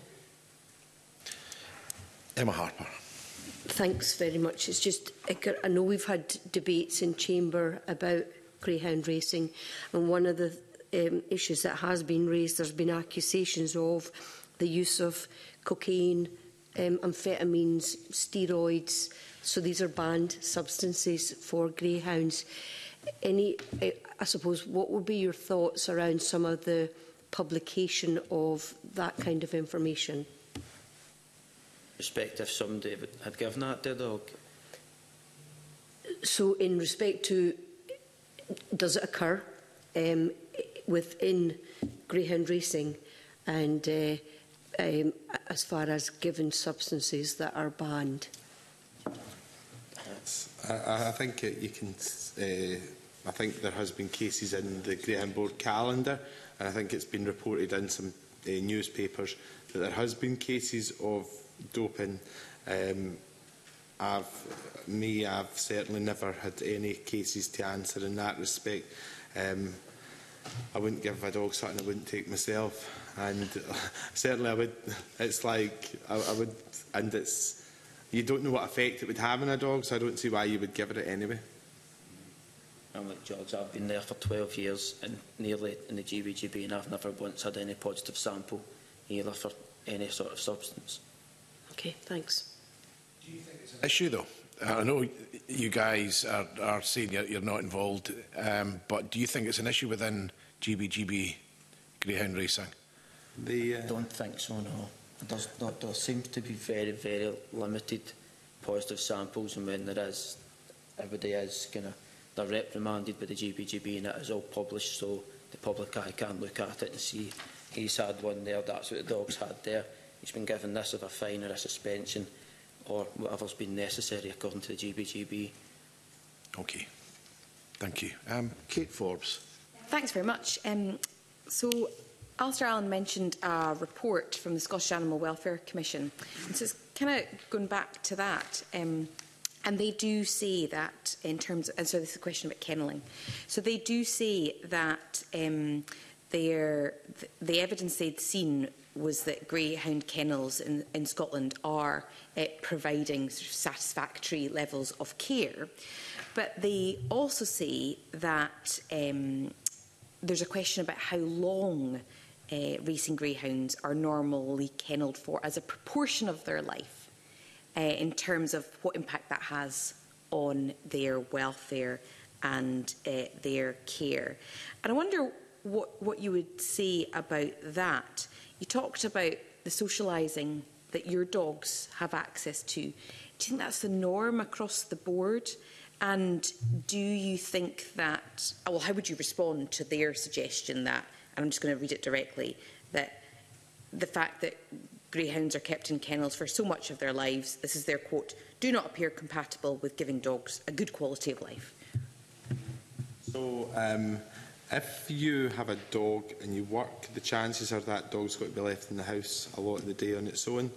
Emma Harper. Thanks very much. It's just, I know we've had debates in Chamber about greyhound racing, and one of the issues that has been raised, there's been accusations of the use of cocaine, amphetamines, steroids. So these are banned substances for greyhounds. I suppose, what would be your thoughts around some of the publication of that kind of information? respect if somebody had given that to a dog. So in respect to, does it occur within greyhound racing, and as far as given substances that are banned? I think you can. I think there has been cases in the Greyhound Board calendar, and I think it's been reported in some newspapers that there has been cases of doping. I've certainly never had any cases to answer in that respect. I wouldn't give a dog something I wouldn't take myself, and certainly I would. It's like I would, and it's. You don't know what effect it would have on a dog, so I don't see why you would give it anyway. I'm like George, I've been there for 12 years and nearly in the GBGB, and I've never once had any positive sample either for any sort of substance. Okay, thanks. Do you think it's an issue, though? I know you guys are saying you're not involved, but do you think it's an issue within GBGB greyhound racing? I don't think so, no. There seems to be very, very limited positive samples, and when there is, everybody is they're reprimanded by the GBGB, and it is all published, so the public eye can look at it and see he's had one there, that's what the dog's had there. He's been given this of a fine or a suspension, or whatever's been necessary according to the GBGB. Okay, thank you. Kate Forbes. Thanks very much. So, Alistair Allen mentioned a report from the Scottish Animal Welfare Commission. And so it's kind of going back to that. And they do say that in terms of, and so this is a question about kennelling. So they do say that the evidence they'd seen was that greyhound kennels in Scotland are providing sort of satisfactory levels of care. But they also say that there's a question about how long racing greyhounds are normally kennelled for as a proportion of their life, in terms of what impact that has on their welfare and their care. And I wonder what you would say about that. You talked about the socialising that your dogs have access to. Do you think that's the norm across the board? And do you think that, well, how would you respond to their suggestion that, and I'm just going to read it directly, that the fact that greyhounds are kept in kennels for so much of their lives, this is their quote, do not appear compatible with giving dogs a good quality of life? So, if you have a dog and you work, the chances are that dog's got to be left in the house a lot of the day on its own.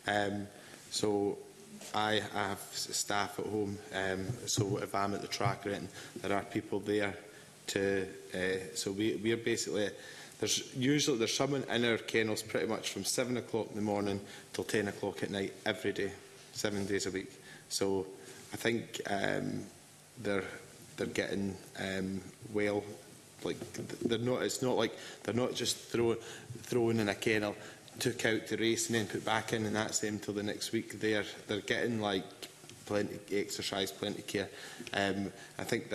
So I have staff at home, so if I'm at the track renting, there are people there to, so we're basically, there's someone in our kennels pretty much from 7 o'clock in the morning till 10 o'clock at night every day, 7 days a week. So I think they're getting well. Like they're not. It's not like they're not just thrown in a kennel, took out to race and then put back in, and that's them till the next week. They're getting like plenty exercise, plenty care. I think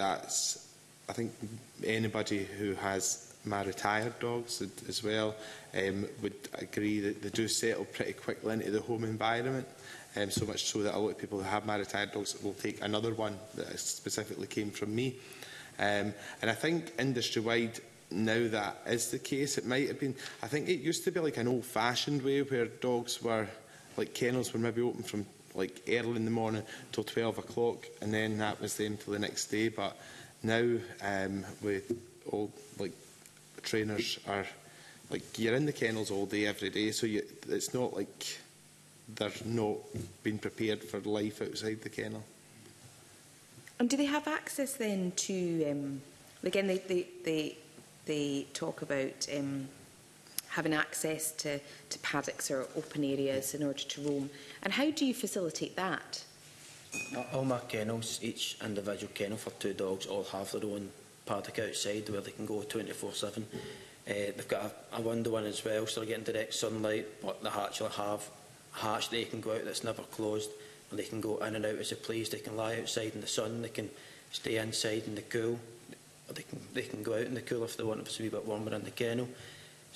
anybody who has my retired dogs as well would agree that they do settle pretty quickly into the home environment. So much so that a lot of people who have my retired dogs will take another one that specifically came from me. And I think industry-wide now that is the case. It might have been, I think it used to be like an old-fashioned way where dogs were, like kennels were maybe open from like early in the morning till 12 o'clock, and then that was them till the next day. But now with all like trainers are like, you're in the kennels all day every day, so it's not like they're not being prepared for life outside the kennel. And do they have access then to, again, they talk about having access to paddocks or open areas in order to roam. And how do you facilitate that? All my kennels, each individual kennel for 2 dogs, all have their own paddock outside where they can go 24/7. They've got a window in as well, so they're getting direct sunlight, but they actually have a hatch they can go out that's never closed. And they can go in and out as they please. They can lie outside in the sun, they can stay inside in the cool, or they can go out in the cool if they want it to be a bit warmer in the kennel. So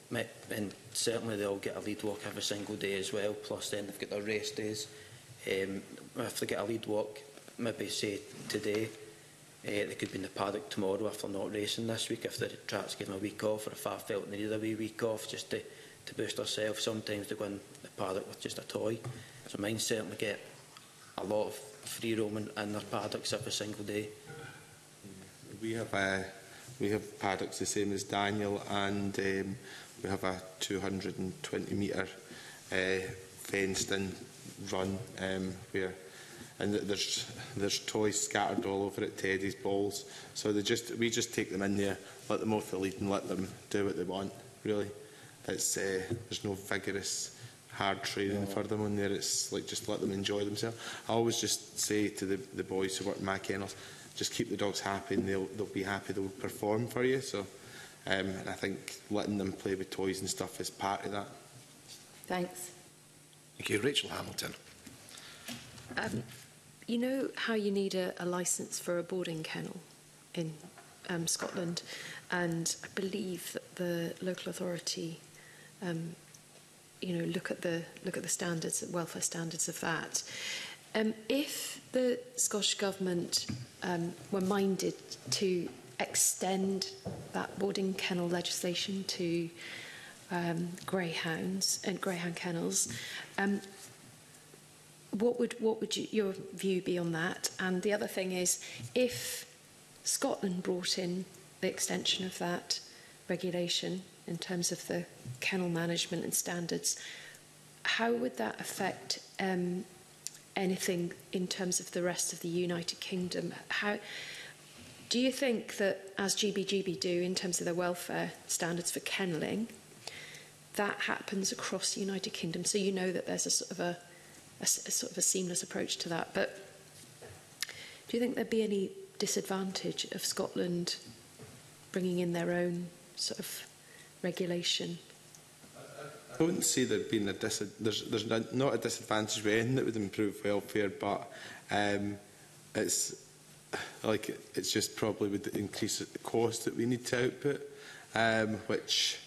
And certainly they all get a lead walk every single day as well, plus then they've got their race days. If they get a lead walk, maybe say today, they could be in the paddock tomorrow if they're not racing this week, if the track's given a week off, or if I felt they needed a wee week off just to boost ourselves. Sometimes they go in the paddock with just a toy. So mine certainly get a lot of free roaming in their paddocks every single day. We have paddocks the same as Daniel, and we have a 220-metre fenced-in run where, and there's toys scattered all over at Teddy's balls. So we just take them in there, let them off the lead, and let them do what they want. Really, there's no vigorous hard training for them on there. It's like just let them enjoy themselves. I always just say to the boys who work in my kennels, just keep the dogs happy, and they'll be happy. They'll perform for you. So, and I think letting them play with toys and stuff is part of that. Thanks. Thank you, Rachel Hamilton. You know how you need a licence for a boarding kennel in Scotland, and I believe that the local authority, look at the standards, welfare standards of that. If the Scottish Government were minded to extend that boarding kennel legislation to greyhounds and greyhound kennels, what would your view be on that? And the other thing is, if Scotland brought in the extension of that regulation in terms of the kennel management and standards, how would that affect anything in terms of the rest of the United Kingdom? How do you think that, as GBGB do in terms of their welfare standards for kennelling, that happens across the United Kingdom? So you know that there's a sort of a seamless approach to that. But do you think there'd be any disadvantage of Scotland bringing in their own sort of regulation? I don't see there being there's not a disadvantage with anything that would improve welfare, but it's just probably would increase the cost that we need to output, which,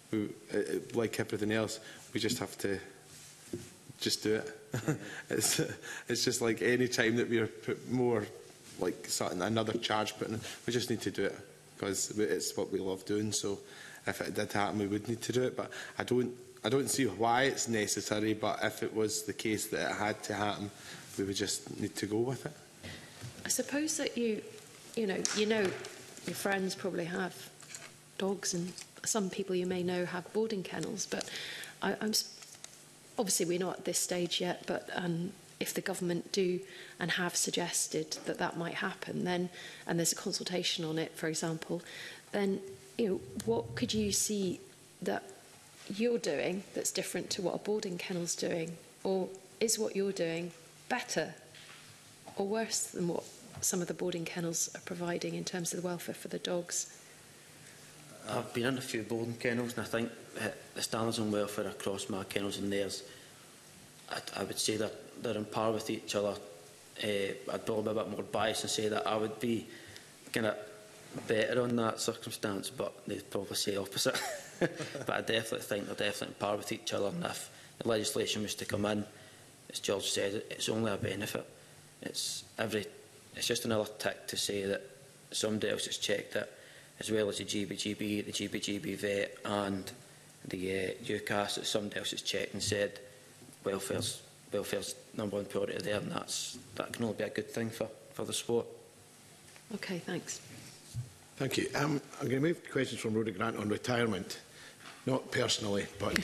like everything else, we just have to just do it. It's just like any time that we put more, like something, another charge put in, we just need to do it because it's what we love doing. So if it did happen, we would need to do it. But I don't see why it's necessary. But if it was the case that it had to happen, we would just need to go with it. I suppose that you know your friends probably have dogs, and some people you may know have boarding kennels. But I'm obviously we're not at this stage yet. But if the government do and have suggested that that might happen, then, and there's a consultation on it, for example, then what could you see that you're doing that's different to what a boarding kennel's doing, or is what you're doing better or worse than what some of the boarding kennels are providing in terms of the welfare for the dogs? I've been in a few boarding kennels, and I think the standards on welfare across my kennels and theirs, I would say that they're on par with each other. I'd probably be a bit more biased and say that I would be kind of better on that circumstance, but they'd probably say opposite. But I definitely think they're definitely on par with each other, and if the legislation was to come in, as George said, it's only a benefit. It's just another tick to say that somebody else has checked it, as well as the GBGB, the GBGB vet and the UCAS, that somebody else has checked and said welfare's number one priority there, and that can only be a good thing for the sport. Okay, thanks. Thank you. I'm going to move questions from Rhoda Grant on retirement. Not personally, but...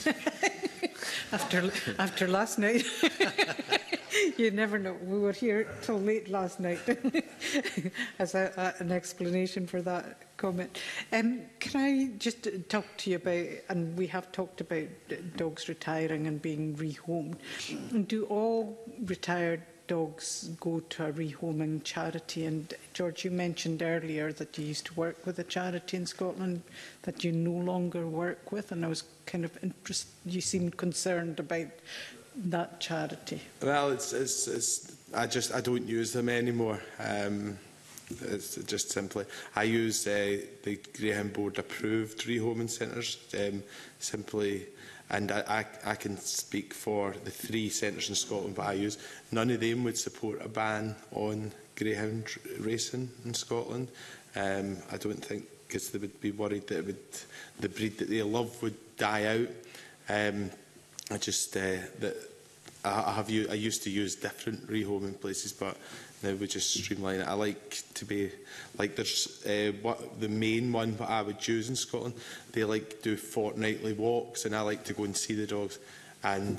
after last night. You never know. We were here till late last night as an explanation for that comment. Can I just talk to you about, and we have talked about dogs retiring and being rehomed. Do all retired dogs go to a rehoming charity? And George, you mentioned earlier that you used to work with a charity in Scotland that you no longer work with, and I was kind of interested. You seemed concerned about that charity. Well, I don't use them anymore. It's just simply, I use the Greyhound Board approved rehoming centres simply, and I can speak for the 3 centres in Scotland that I use. None of them would support a ban on greyhound racing in Scotland. I don't think, because they would be worried that the breed that they love would die out. I just I used to use different rehoming places, but now we just streamline it. I like to be like there's the main one that I would use in Scotland. They like do fortnightly walks, and I like to go and see the dogs. And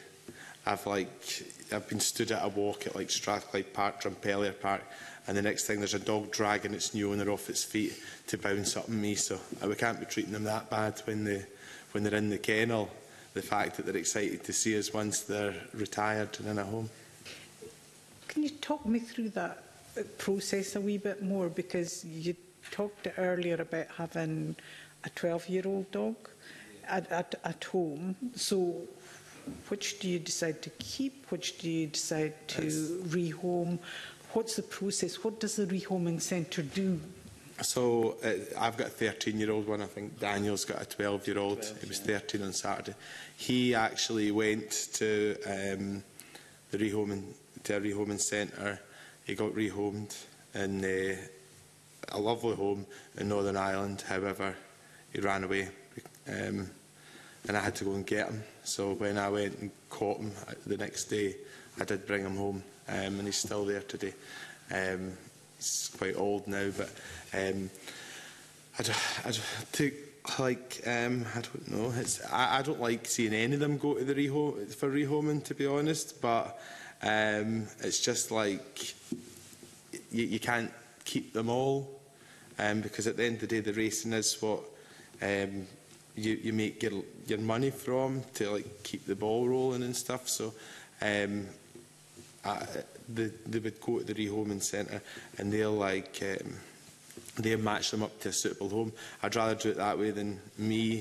I've been stood at a walk at like Strathclyde Park, Drumpellier Park, and the next thing there's a dog dragging its new owner off its feet to bounce up on me. So we can't be treating them that bad when they're in the kennel. The fact that they're excited to see us once they're retired and in a home. Can you talk me through that process a wee bit more? Because you talked earlier about having a 12-year-old dog at home. So which do you decide to keep? Which do you decide to rehome? What's the process? What does the rehoming centre do? So I've got a 13-year-old one. I think Daniel's got a 12-year-old. He was 13 on Saturday. He actually went to a rehoming centre. He got rehomed in a lovely home in Northern Ireland. However, he ran away, and I had to go and get him. So when I went and caught him the next day, I did bring him home, and he's still there today. He's quite old now, but I don't know. I don't like seeing any of them go to the for rehoming, to be honest. But it's just like you can't keep them all, because at the end of the day, the racing is what you make your money from, to like keep the ball rolling and stuff. So they would go to the rehoming centre, and they'll match them up to a suitable home. I'd rather do it that way than me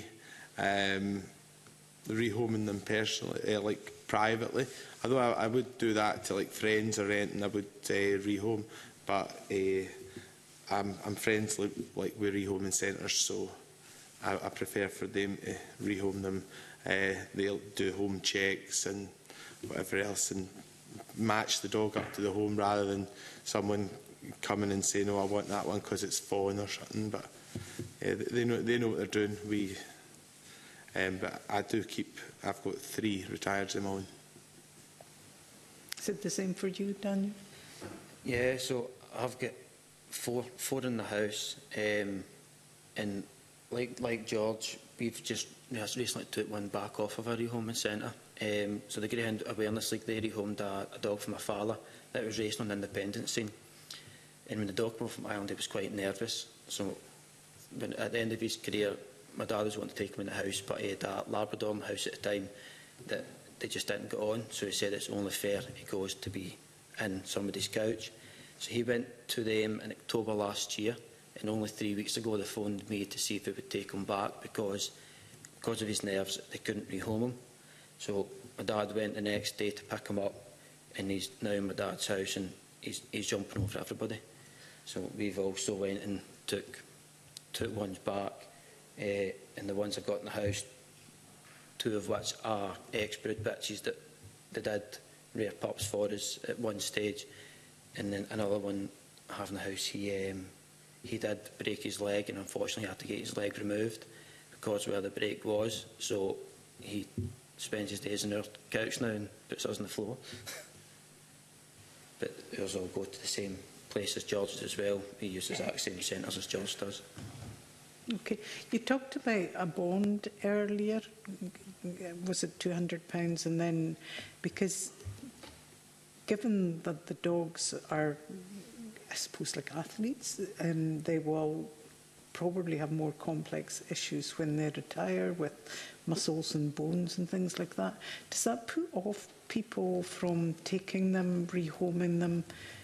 rehoming them personally, like privately. Although I would do that to like friends or rent, and I would rehome. But I'm friends like with rehoming centres, so I prefer for them to rehome them. They'll do home checks and whatever else, and match the dog up to the home, rather than someone coming and saying, "No, I want that one because it's fallen or something." But they know what they're doing. But I do keep. I've got 3 retired of my own. Is it the same for you, Daniel? Yeah, so I've got four in the house, and like George, we've just recently took one back off of a rehoming centre. So the Greyhound Awareness League, they rehomed a dog from a father that was racing on the independent scene. And when the dog came from Ireland, he was quite nervous. So at the end of his career, my dad was wanting to take him in the house, but he had a Labrador in the house at the time that they just didn't get on. So he said it's only fair he goes to be in somebody's couch. So he went to them in October last year, and only 3 weeks ago they phoned me to see if they would take him back because of his nerves, they couldn't rehome him. So my dad went the next day to pick him up, and he's now in my dad's house, and he's jumping over everybody. So we've also went and took ones back, and the ones I got in the house, 2 of which are ex-brood bitches that they did rear pups for us at one stage, and then another one I have in the house, he did break his leg, and unfortunately had to get his leg removed because where the break was. So he spends his days on our couch now and puts us on the floor. But ours all go to the same place as George's as well. We use the exact same centres as George does. Okay. You talked about a bond earlier. Was it £200? And then, because given that the dogs are, I suppose, like athletes, they will probably have more complex issues when they retire with muscles and bones and things like that. Does that put off people from taking them, rehoming them?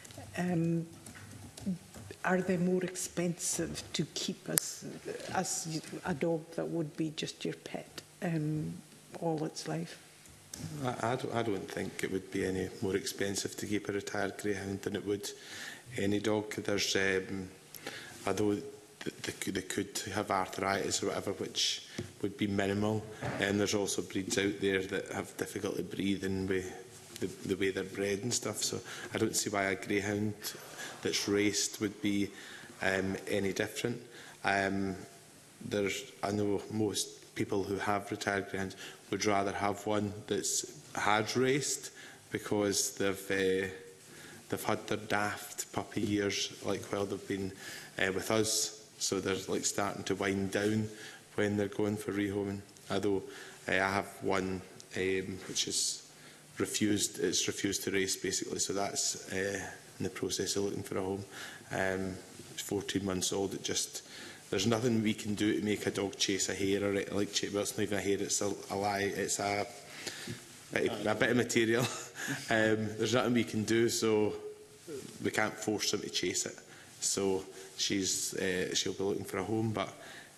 Are they more expensive to keep as a dog that would be just your pet all its life? I don't think it would be any more expensive to keep a retired greyhound than it would any dog. There's, although they could have arthritis or whatever, which would be minimal, and there's also breeds out there that have difficulty breathing with the way they're bred and stuff. So I don't see why a greyhound that's raced would be any different. I know most people who have retired greyhounds would rather have one that's had raced, because they've had their daft puppy years like while they've been with us. So they're like starting to wind down when they're going for rehoming. Although I have one which is refused. It's refused to race basically. So that's in the process of looking for a home. It's 14 months old. There's nothing we can do to make a dog chase a hare or like well, it's not even a hare. It's a lie. It's a bit of material. There's nothing we can do, so we can't force them to chase it. So she'll be looking for a home, but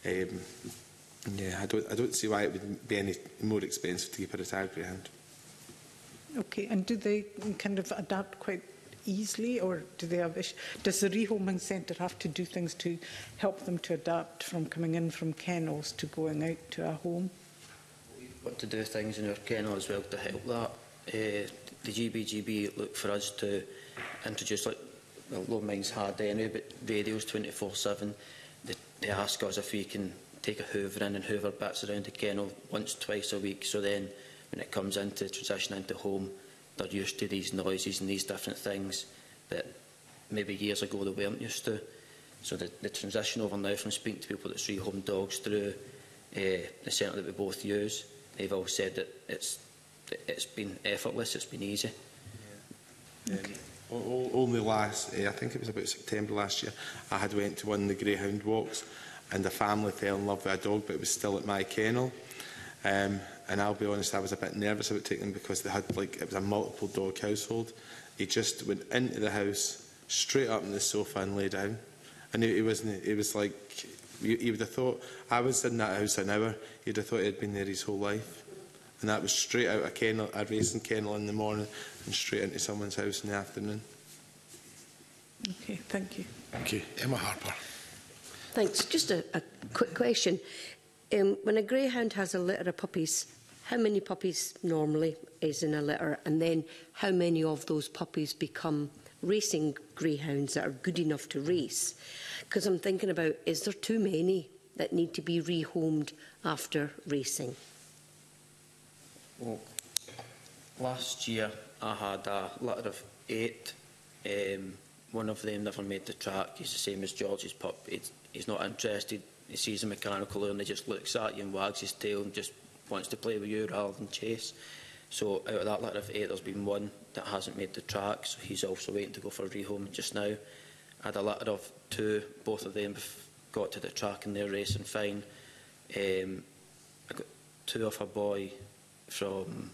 yeah, I don't see why it would be any more expensive to keep a retired greyhound. Okay, and do they kind of adapt quite easily, or do they have does the rehoming centre have to do things to help them to adapt from coming in from kennels to going out to a home? We've got to do things in our kennel as well to help that. The GBGB look for us to introduce, like, well, mine's hard anyway, but radios 24/7. They ask us if we can take a hoover in and hoover bits around the kennel once, twice a week. So then, when it comes into transition into home, they're used to these noises and these different things that maybe years ago they weren't used to. So the transition over now from speaking to people that's rehomed dogs through the centre that we both use, they've all said that it's been effortless, it's been easy. Yeah. Only last, I think it was about September last year, I had went to one of the greyhound walks, and a family fell in love with a dog, but it was still at my kennel. And I'll be honest, I was a bit nervous about taking them because they had, like, it was a multiple dog household. He just went into the house, straight up on the sofa and lay down. And it was like, you would have thought, I was in that house an hour, you'd have thought he'd been there his whole life. And that was straight out a racing kennel in the morning and straight into someone's house in the afternoon. Okay, thank you. Thank you. Emma Harper. Thanks. Just a quick question. When a greyhound has a litter of puppies, how many puppies normally is in a litter? And then how many of those puppies become racing greyhounds that are good enough to race? Because I'm thinking about, is there too many that need to be rehomed after racing? Well, last year I had a litter of 8. One of them never made the track. He's the same as George's pup. He's not interested. He sees a mechanical lure and he just looks at you and wags his tail and just wants to play with you rather than chase. So out of that litter of 8, there's been one that hasn't made the track, so he's also waiting to go for a rehome just now. I had a litter of 2, both of them got to the track and they're racing fine. I got 2 of a boy from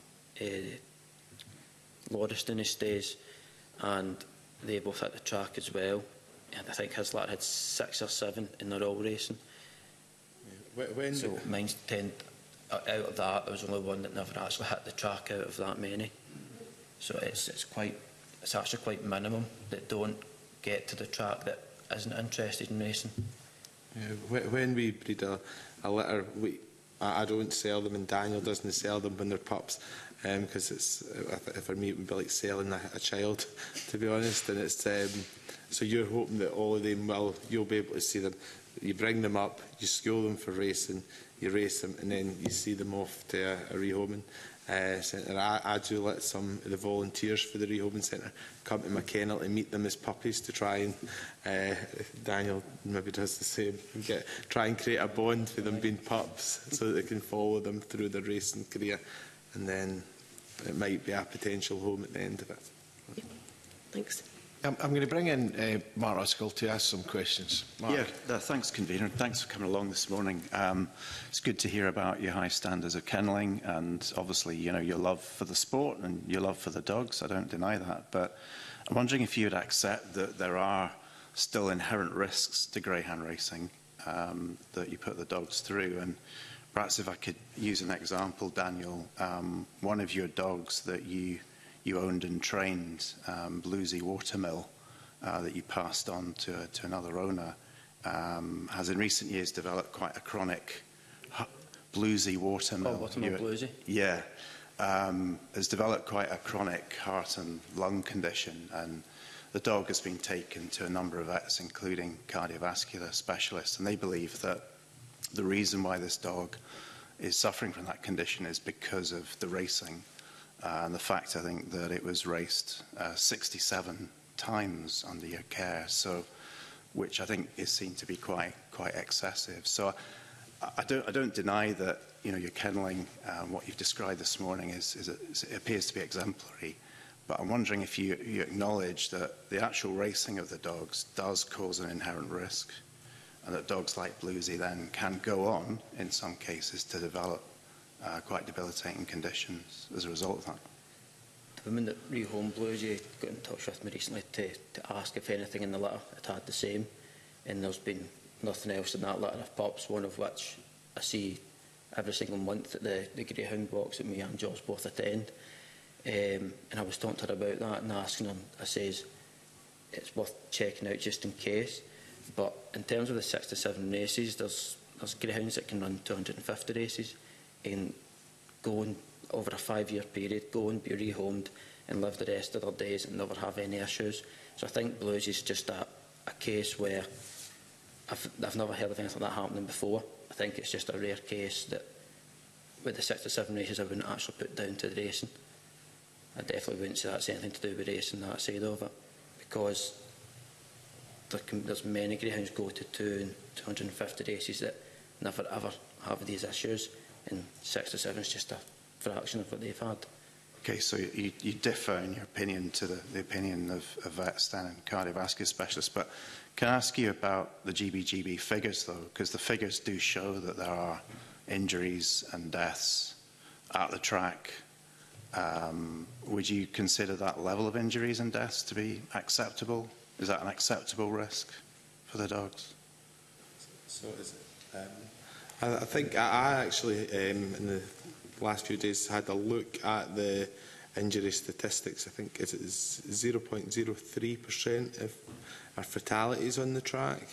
Lauriston Estates, and they both had the track as well. And I think his litter had 6 or 7 and they're all racing. Yeah. So mine's 10. Out of that, there was only one that never actually hit the track out of that many. So it's actually quite minimum that don't get to the track that isn't interested in racing. Yeah, when we breed a litter, I don't sell them, and Daniel doesn't sell them when they're pups, because for me it would be like selling a child, to be honest. And it's so you're hoping that all of them you'll be able to see them. You bring them up, you school them for racing, you race them, and then you see them off to a rehoming centre. I do let some of the volunteers for the rehoming centre come to my kennel to meet them as puppies to try and, Daniel maybe does the same, try and create a bond for them being pups so that they can follow them through their racing career, and then it might be a potential home at the end of it. Yeah. Thanks. I'm going to bring in Mark Ruskell to ask some questions. Mark. Yeah, thanks, Convener. Thanks for coming along this morning. It's good to hear about your high standards of kennelling and obviously, you know, your love for the sport and your love for the dogs. I don't deny that. But I'm wondering if you'd accept that there are still inherent risks to greyhound racing that you put the dogs through. And perhaps if I could use an example, Daniel, one of your dogs that you owned and trained, Bluesy Watermill, that you passed on to another owner has in recent years developed quite a chronic bluesy watermill. Oh, watermill bluesy? Yeah. Has developed quite a chronic heart and lung condition, and the dog has been taken to a number of vets, including cardiovascular specialists, and they believe that the reason why this dog is suffering from that condition is because of the racing and the fact, I think, that it was raced 67 times under your care, so which I think is seen to be quite excessive. So I don't deny that your kennelling, what you've described this morning, it appears to be exemplary. But I'm wondering if you acknowledge that the actual racing of the dogs does cause an inherent risk, and that dogs like Bluesy then can go on, in some cases, to develop quite debilitating conditions as a result of that. The woman that rehomed Bluesy got in touch with me recently to ask if anything in the litter had the same, and there's been nothing else in that litter of pups, one of which I see every single month at the greyhound box that me and Josh both attend. And I was talking to her about that and asking her, I says, it's worth checking out just in case. But in terms of the 6 to 7 races, there's greyhounds that can run 250 races and go on over a 5-year period, go and be rehomed and live the rest of their days and never have any issues. So I think Blues is just a case where I've never heard of anything like that happening before. I think it's just a rare case that with the 6 to 7 races I wouldn't actually put down to the racing. I definitely wouldn't say that's anything to do with racing, that side of it, because there's many greyhounds go to 250 races that never ever have these issues, and 6 to 7 is just a fraction of what they've had. Okay, so you differ in your opinion to the opinion of vets then and cardiovascular specialists, but can I ask you about the GBGB figures though, because the figures do show that there are injuries and deaths at the track. Would you consider that level of injuries and deaths to be acceptable? Is that an acceptable risk for the dogs? So is it? I think I actually, in the last few days, had a look at the injury statistics. I think it's 0.03% of our fatalities on the track.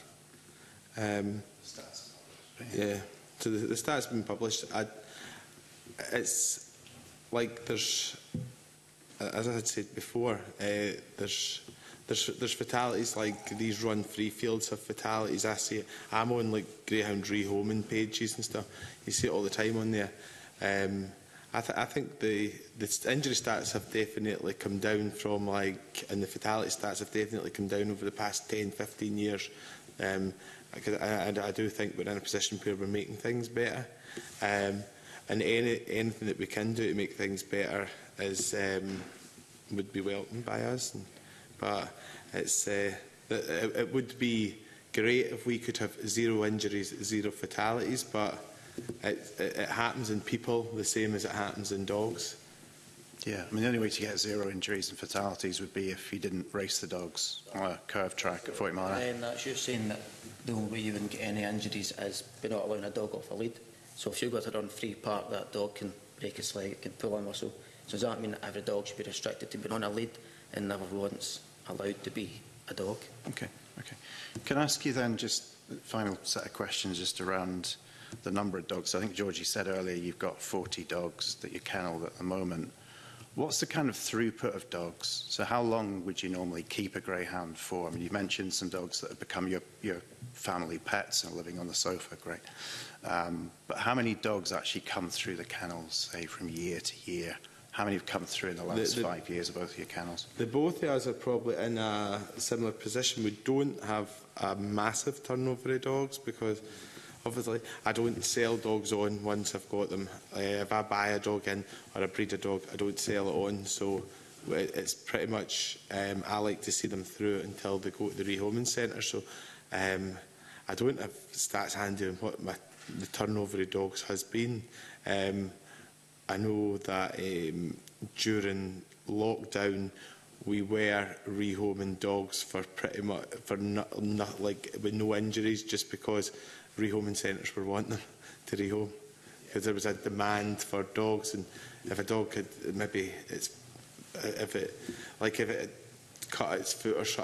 Yeah, so the stats have been published. It's like there's, as I had said before, there's fatalities like these run free fields have fatalities. I see it. I'm on like greyhound rehoming pages and stuff. You see it all the time on there. I think the injury stats have definitely come down from and the fatality stats have definitely come down over the past 10-15 years. I do think we're in a position where we're making things better. And anything that we can do to make things better is would be welcomed by us. But it would be great if we could have 0 injuries, 0 fatalities, but it happens in people the same as it happens in dogs. Yeah, I mean, the only way to get 0 injuries and fatalities would be if you didn't race the dogs on a curved track at 40 mile an hour. And that's you saying that the only way you wouldn't get any injuries is by not allowing a dog off a lead. So if you go to run free park, that dog can break its leg, can pull a muscle. So does that mean that every dog should be restricted to being on a lead and never once allowed to be a dog? Okay. Can I ask you then just the final set of questions just around the number of dogs? I think Georgie said earlier you've got 40 dogs that you kennel at the moment. What's the kind of throughput of dogs? So how long would you normally keep a greyhound for? I mean, you mentioned some dogs that have become your family pets and are living on the sofa, great. But how many dogs actually come through the kennels, say, from year to year? How many have come through in the last 5 years of both of your kennels? The both of us are probably in a similar position. We don't have a massive turnover of dogs because obviously I don't sell dogs on once I've got them. If I buy a dog in or I breed a dog, I don't sell it on. So it's pretty much, I like to see them through until they go to the rehoming centre. So I don't have stats handy on what the turnover of dogs has been. I know that during lockdown we were rehoming dogs for pretty much with no injuries, just because rehoming centres were wanting them to rehome, because there was a demand for dogs, and if a dog had maybe if it cut its foot or something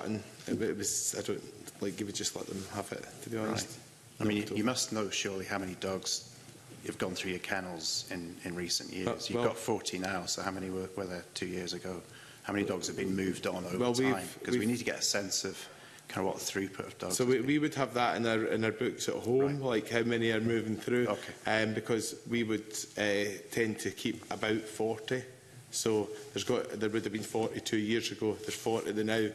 it was, I don't, like, you would just let them have it, to be honest. Right. I mean, you must know surely how many dogs you've gone through your kennels in recent years. You've got 40 now, so how many were there 2 years ago? How many dogs have been moved on over time? Because we need to get a sense of kind of what the throughput of dogs. So we would have that in our books at home, like how many are moving through. Okay. Because we would tend to keep about 40. So there would have been 40 2 years ago. There's 40 now.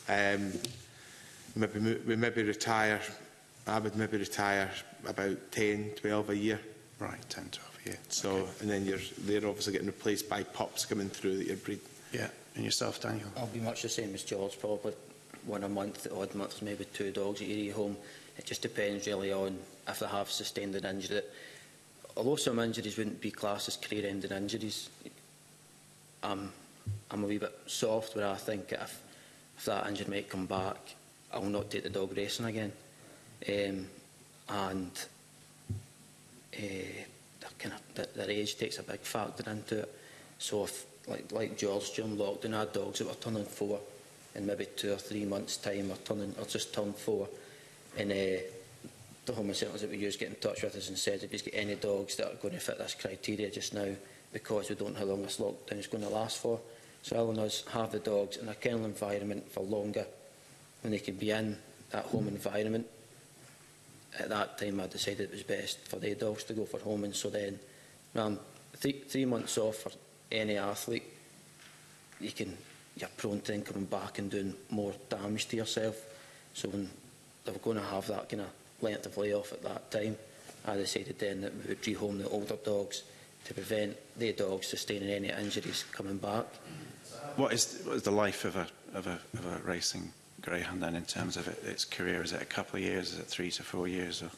We maybe retire. I would maybe retire about 10, 12 a year. Right, 10, 12 a year. So, okay. And then they're obviously getting replaced by pups coming through that you're breeding. Yeah, and yourself, Daniel? I'll be much the same as George, probably one a month, the odd month, maybe 2 dogs at your home. It just depends really on if they have sustained an injury. Although some injuries wouldn't be classed as career-ending injuries, I'm a wee bit soft where I think if that injury might come back, I will not take the dog racing again. Their age takes a big factor into it. So if, like George, during lockdown, I had dogs that were turning 4 in maybe 2 or 3 months' time, or just turned 4. And the Home Services that we use get in touch with us and said if you've got any dogs that are going to fit this criteria just now, because we don't know how long this lockdown is going to last for. So allowing us have the dogs in a kennel environment for longer, when they can be in that home environment. At that time, I decided it was best for the dogs to go for homing. So then, 3 months off for any athlete, you're prone to then coming back and doing more damage to yourself. So when they were going to have that kind of length of layoff at that time, I decided then that we would rehome the older dogs to prevent the dogs sustaining any injuries coming back. What is the life of a racing greyhound then in terms of its career? Is it a couple of years? Is it 3 to 4 years? Or?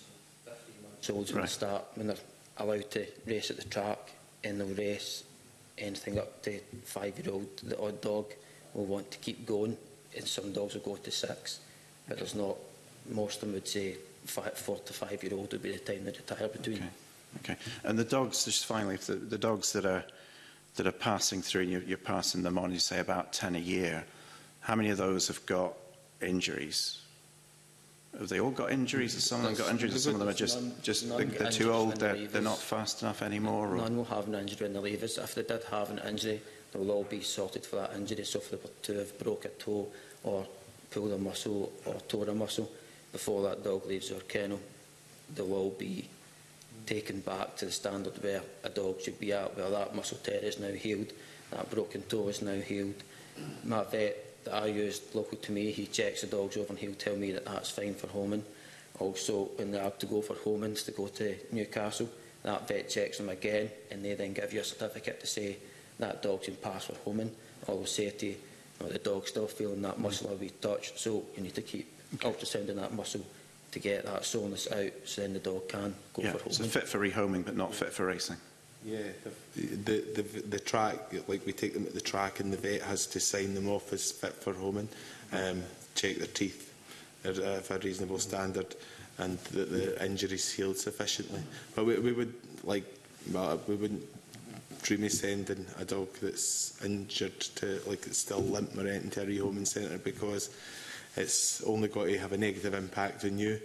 So when they start, when they're allowed to race at the track, and they'll race anything up to 5-year-old. The odd dog will want to keep going, and some dogs will go to 6. But there's not. Most of them would say 4 to 5-year-old would be the time they retire between. Okay. Okay. And the dogs, just finally, the dogs that are passing through, and you're passing them on, you say about 10 a year. How many of those have got injuries? Have they all got injuries? Have some of them got injuries? Or some of them are just they're too old, they're not fast enough anymore? Or? None will have an injury when they leave us. If they did have an injury, they will all be sorted for that injury. So if they were to have broke a toe or pulled a muscle or tore a muscle before that dog leaves our kennel, they will all be taken back to the standard where a dog should be at, where that muscle tear is now healed, that broken toe is now healed. My vet that I used local to me, he checks the dogs over and he'll tell me that that's fine for homing. Also, when they have to go for homings to go to Newcastle, that vet checks them again and they then give you a certificate to say that dog's in pass for homing. Or they'll say to you, the dog's still feeling that muscle a wee touch, so you need to keep ultrasounding that muscle to get that soreness out, so then the dog can go for homing. So fit for rehoming but not fit for racing. Yeah, the track, like we take them at the track and the vet has to sign them off as fit for homing, check their teeth of a reasonable standard and that the injury's healed sufficiently. But we would we wouldn't dream of sending a dog that's injured to, like it's still limp or anything, to a rehoming centre, because it's only got to have a negative impact on you.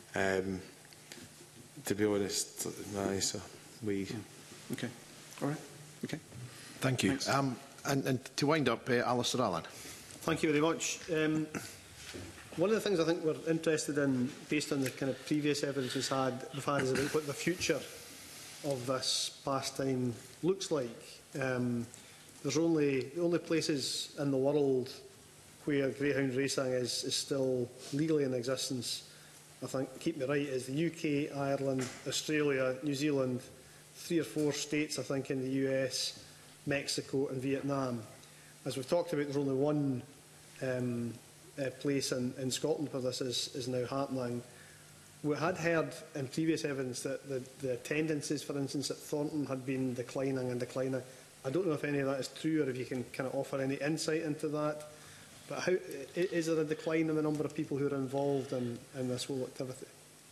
To be honest, so we... Okay. All right. Okay. Thank you. And to wind up, Alistair Allen. Thank you very much. One of the things I think we're interested in, based on the kind of previous evidence we've had is about what the future of this pastime looks like. There's only places in the world where greyhound racing is still legally in existence, I think, keep me right, is the UK, Ireland, Australia, New Zealand, 3 or 4 states, I think, in the US, Mexico and Vietnam. As we've talked about, there's only one place in Scotland where this is now happening. We had heard in previous evidence that the attendances, for instance, at Thornton had been declining and declining. I don't know if any of that is true or if you can kind of offer any insight into that. But how, is there a decline in the number of people who are involved in this whole activity?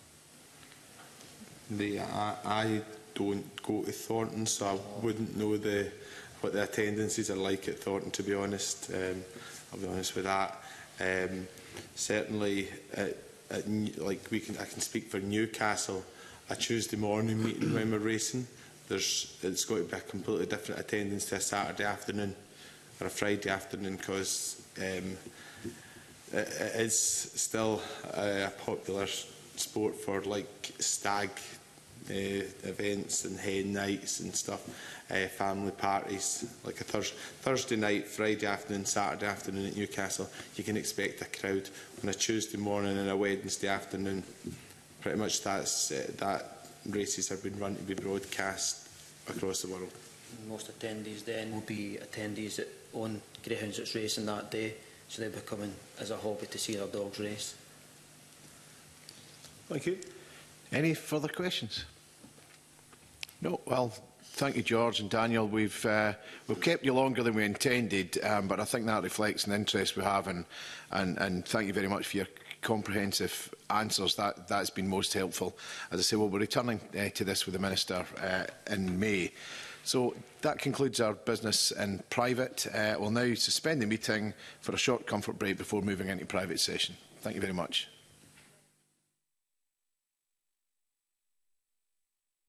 I don't go to Thornton, so I wouldn't know what the attendances are like at Thornton, to be honest. I'll be honest with that. Certainly, I can speak for Newcastle. A Tuesday morning meeting when we're racing, it's got to be a completely different attendance to a Saturday afternoon or a Friday afternoon, because it is still a popular sport for like stag events and hen nights and stuff, family parties. Like a Thursday night, Friday afternoon, Saturday afternoon at Newcastle, you can expect a crowd. On a Tuesday morning and a Wednesday afternoon, pretty much that races have been run to be broadcast across the world. Most attendees then will be attendees that own greyhounds that's racing that day, so they'll be coming as a hobby to see their dogs race. Thank you. Any further questions? No. Well, thank you, George and Daniel. We've kept you longer than we intended, but I think that reflects an interest we have, and thank you very much for your comprehensive answers. That's been most helpful. As I say, we'll be returning to this with the Minister in May. So that concludes our business in private. We'll now suspend the meeting for a short comfort break before moving into private session. Thank you very much.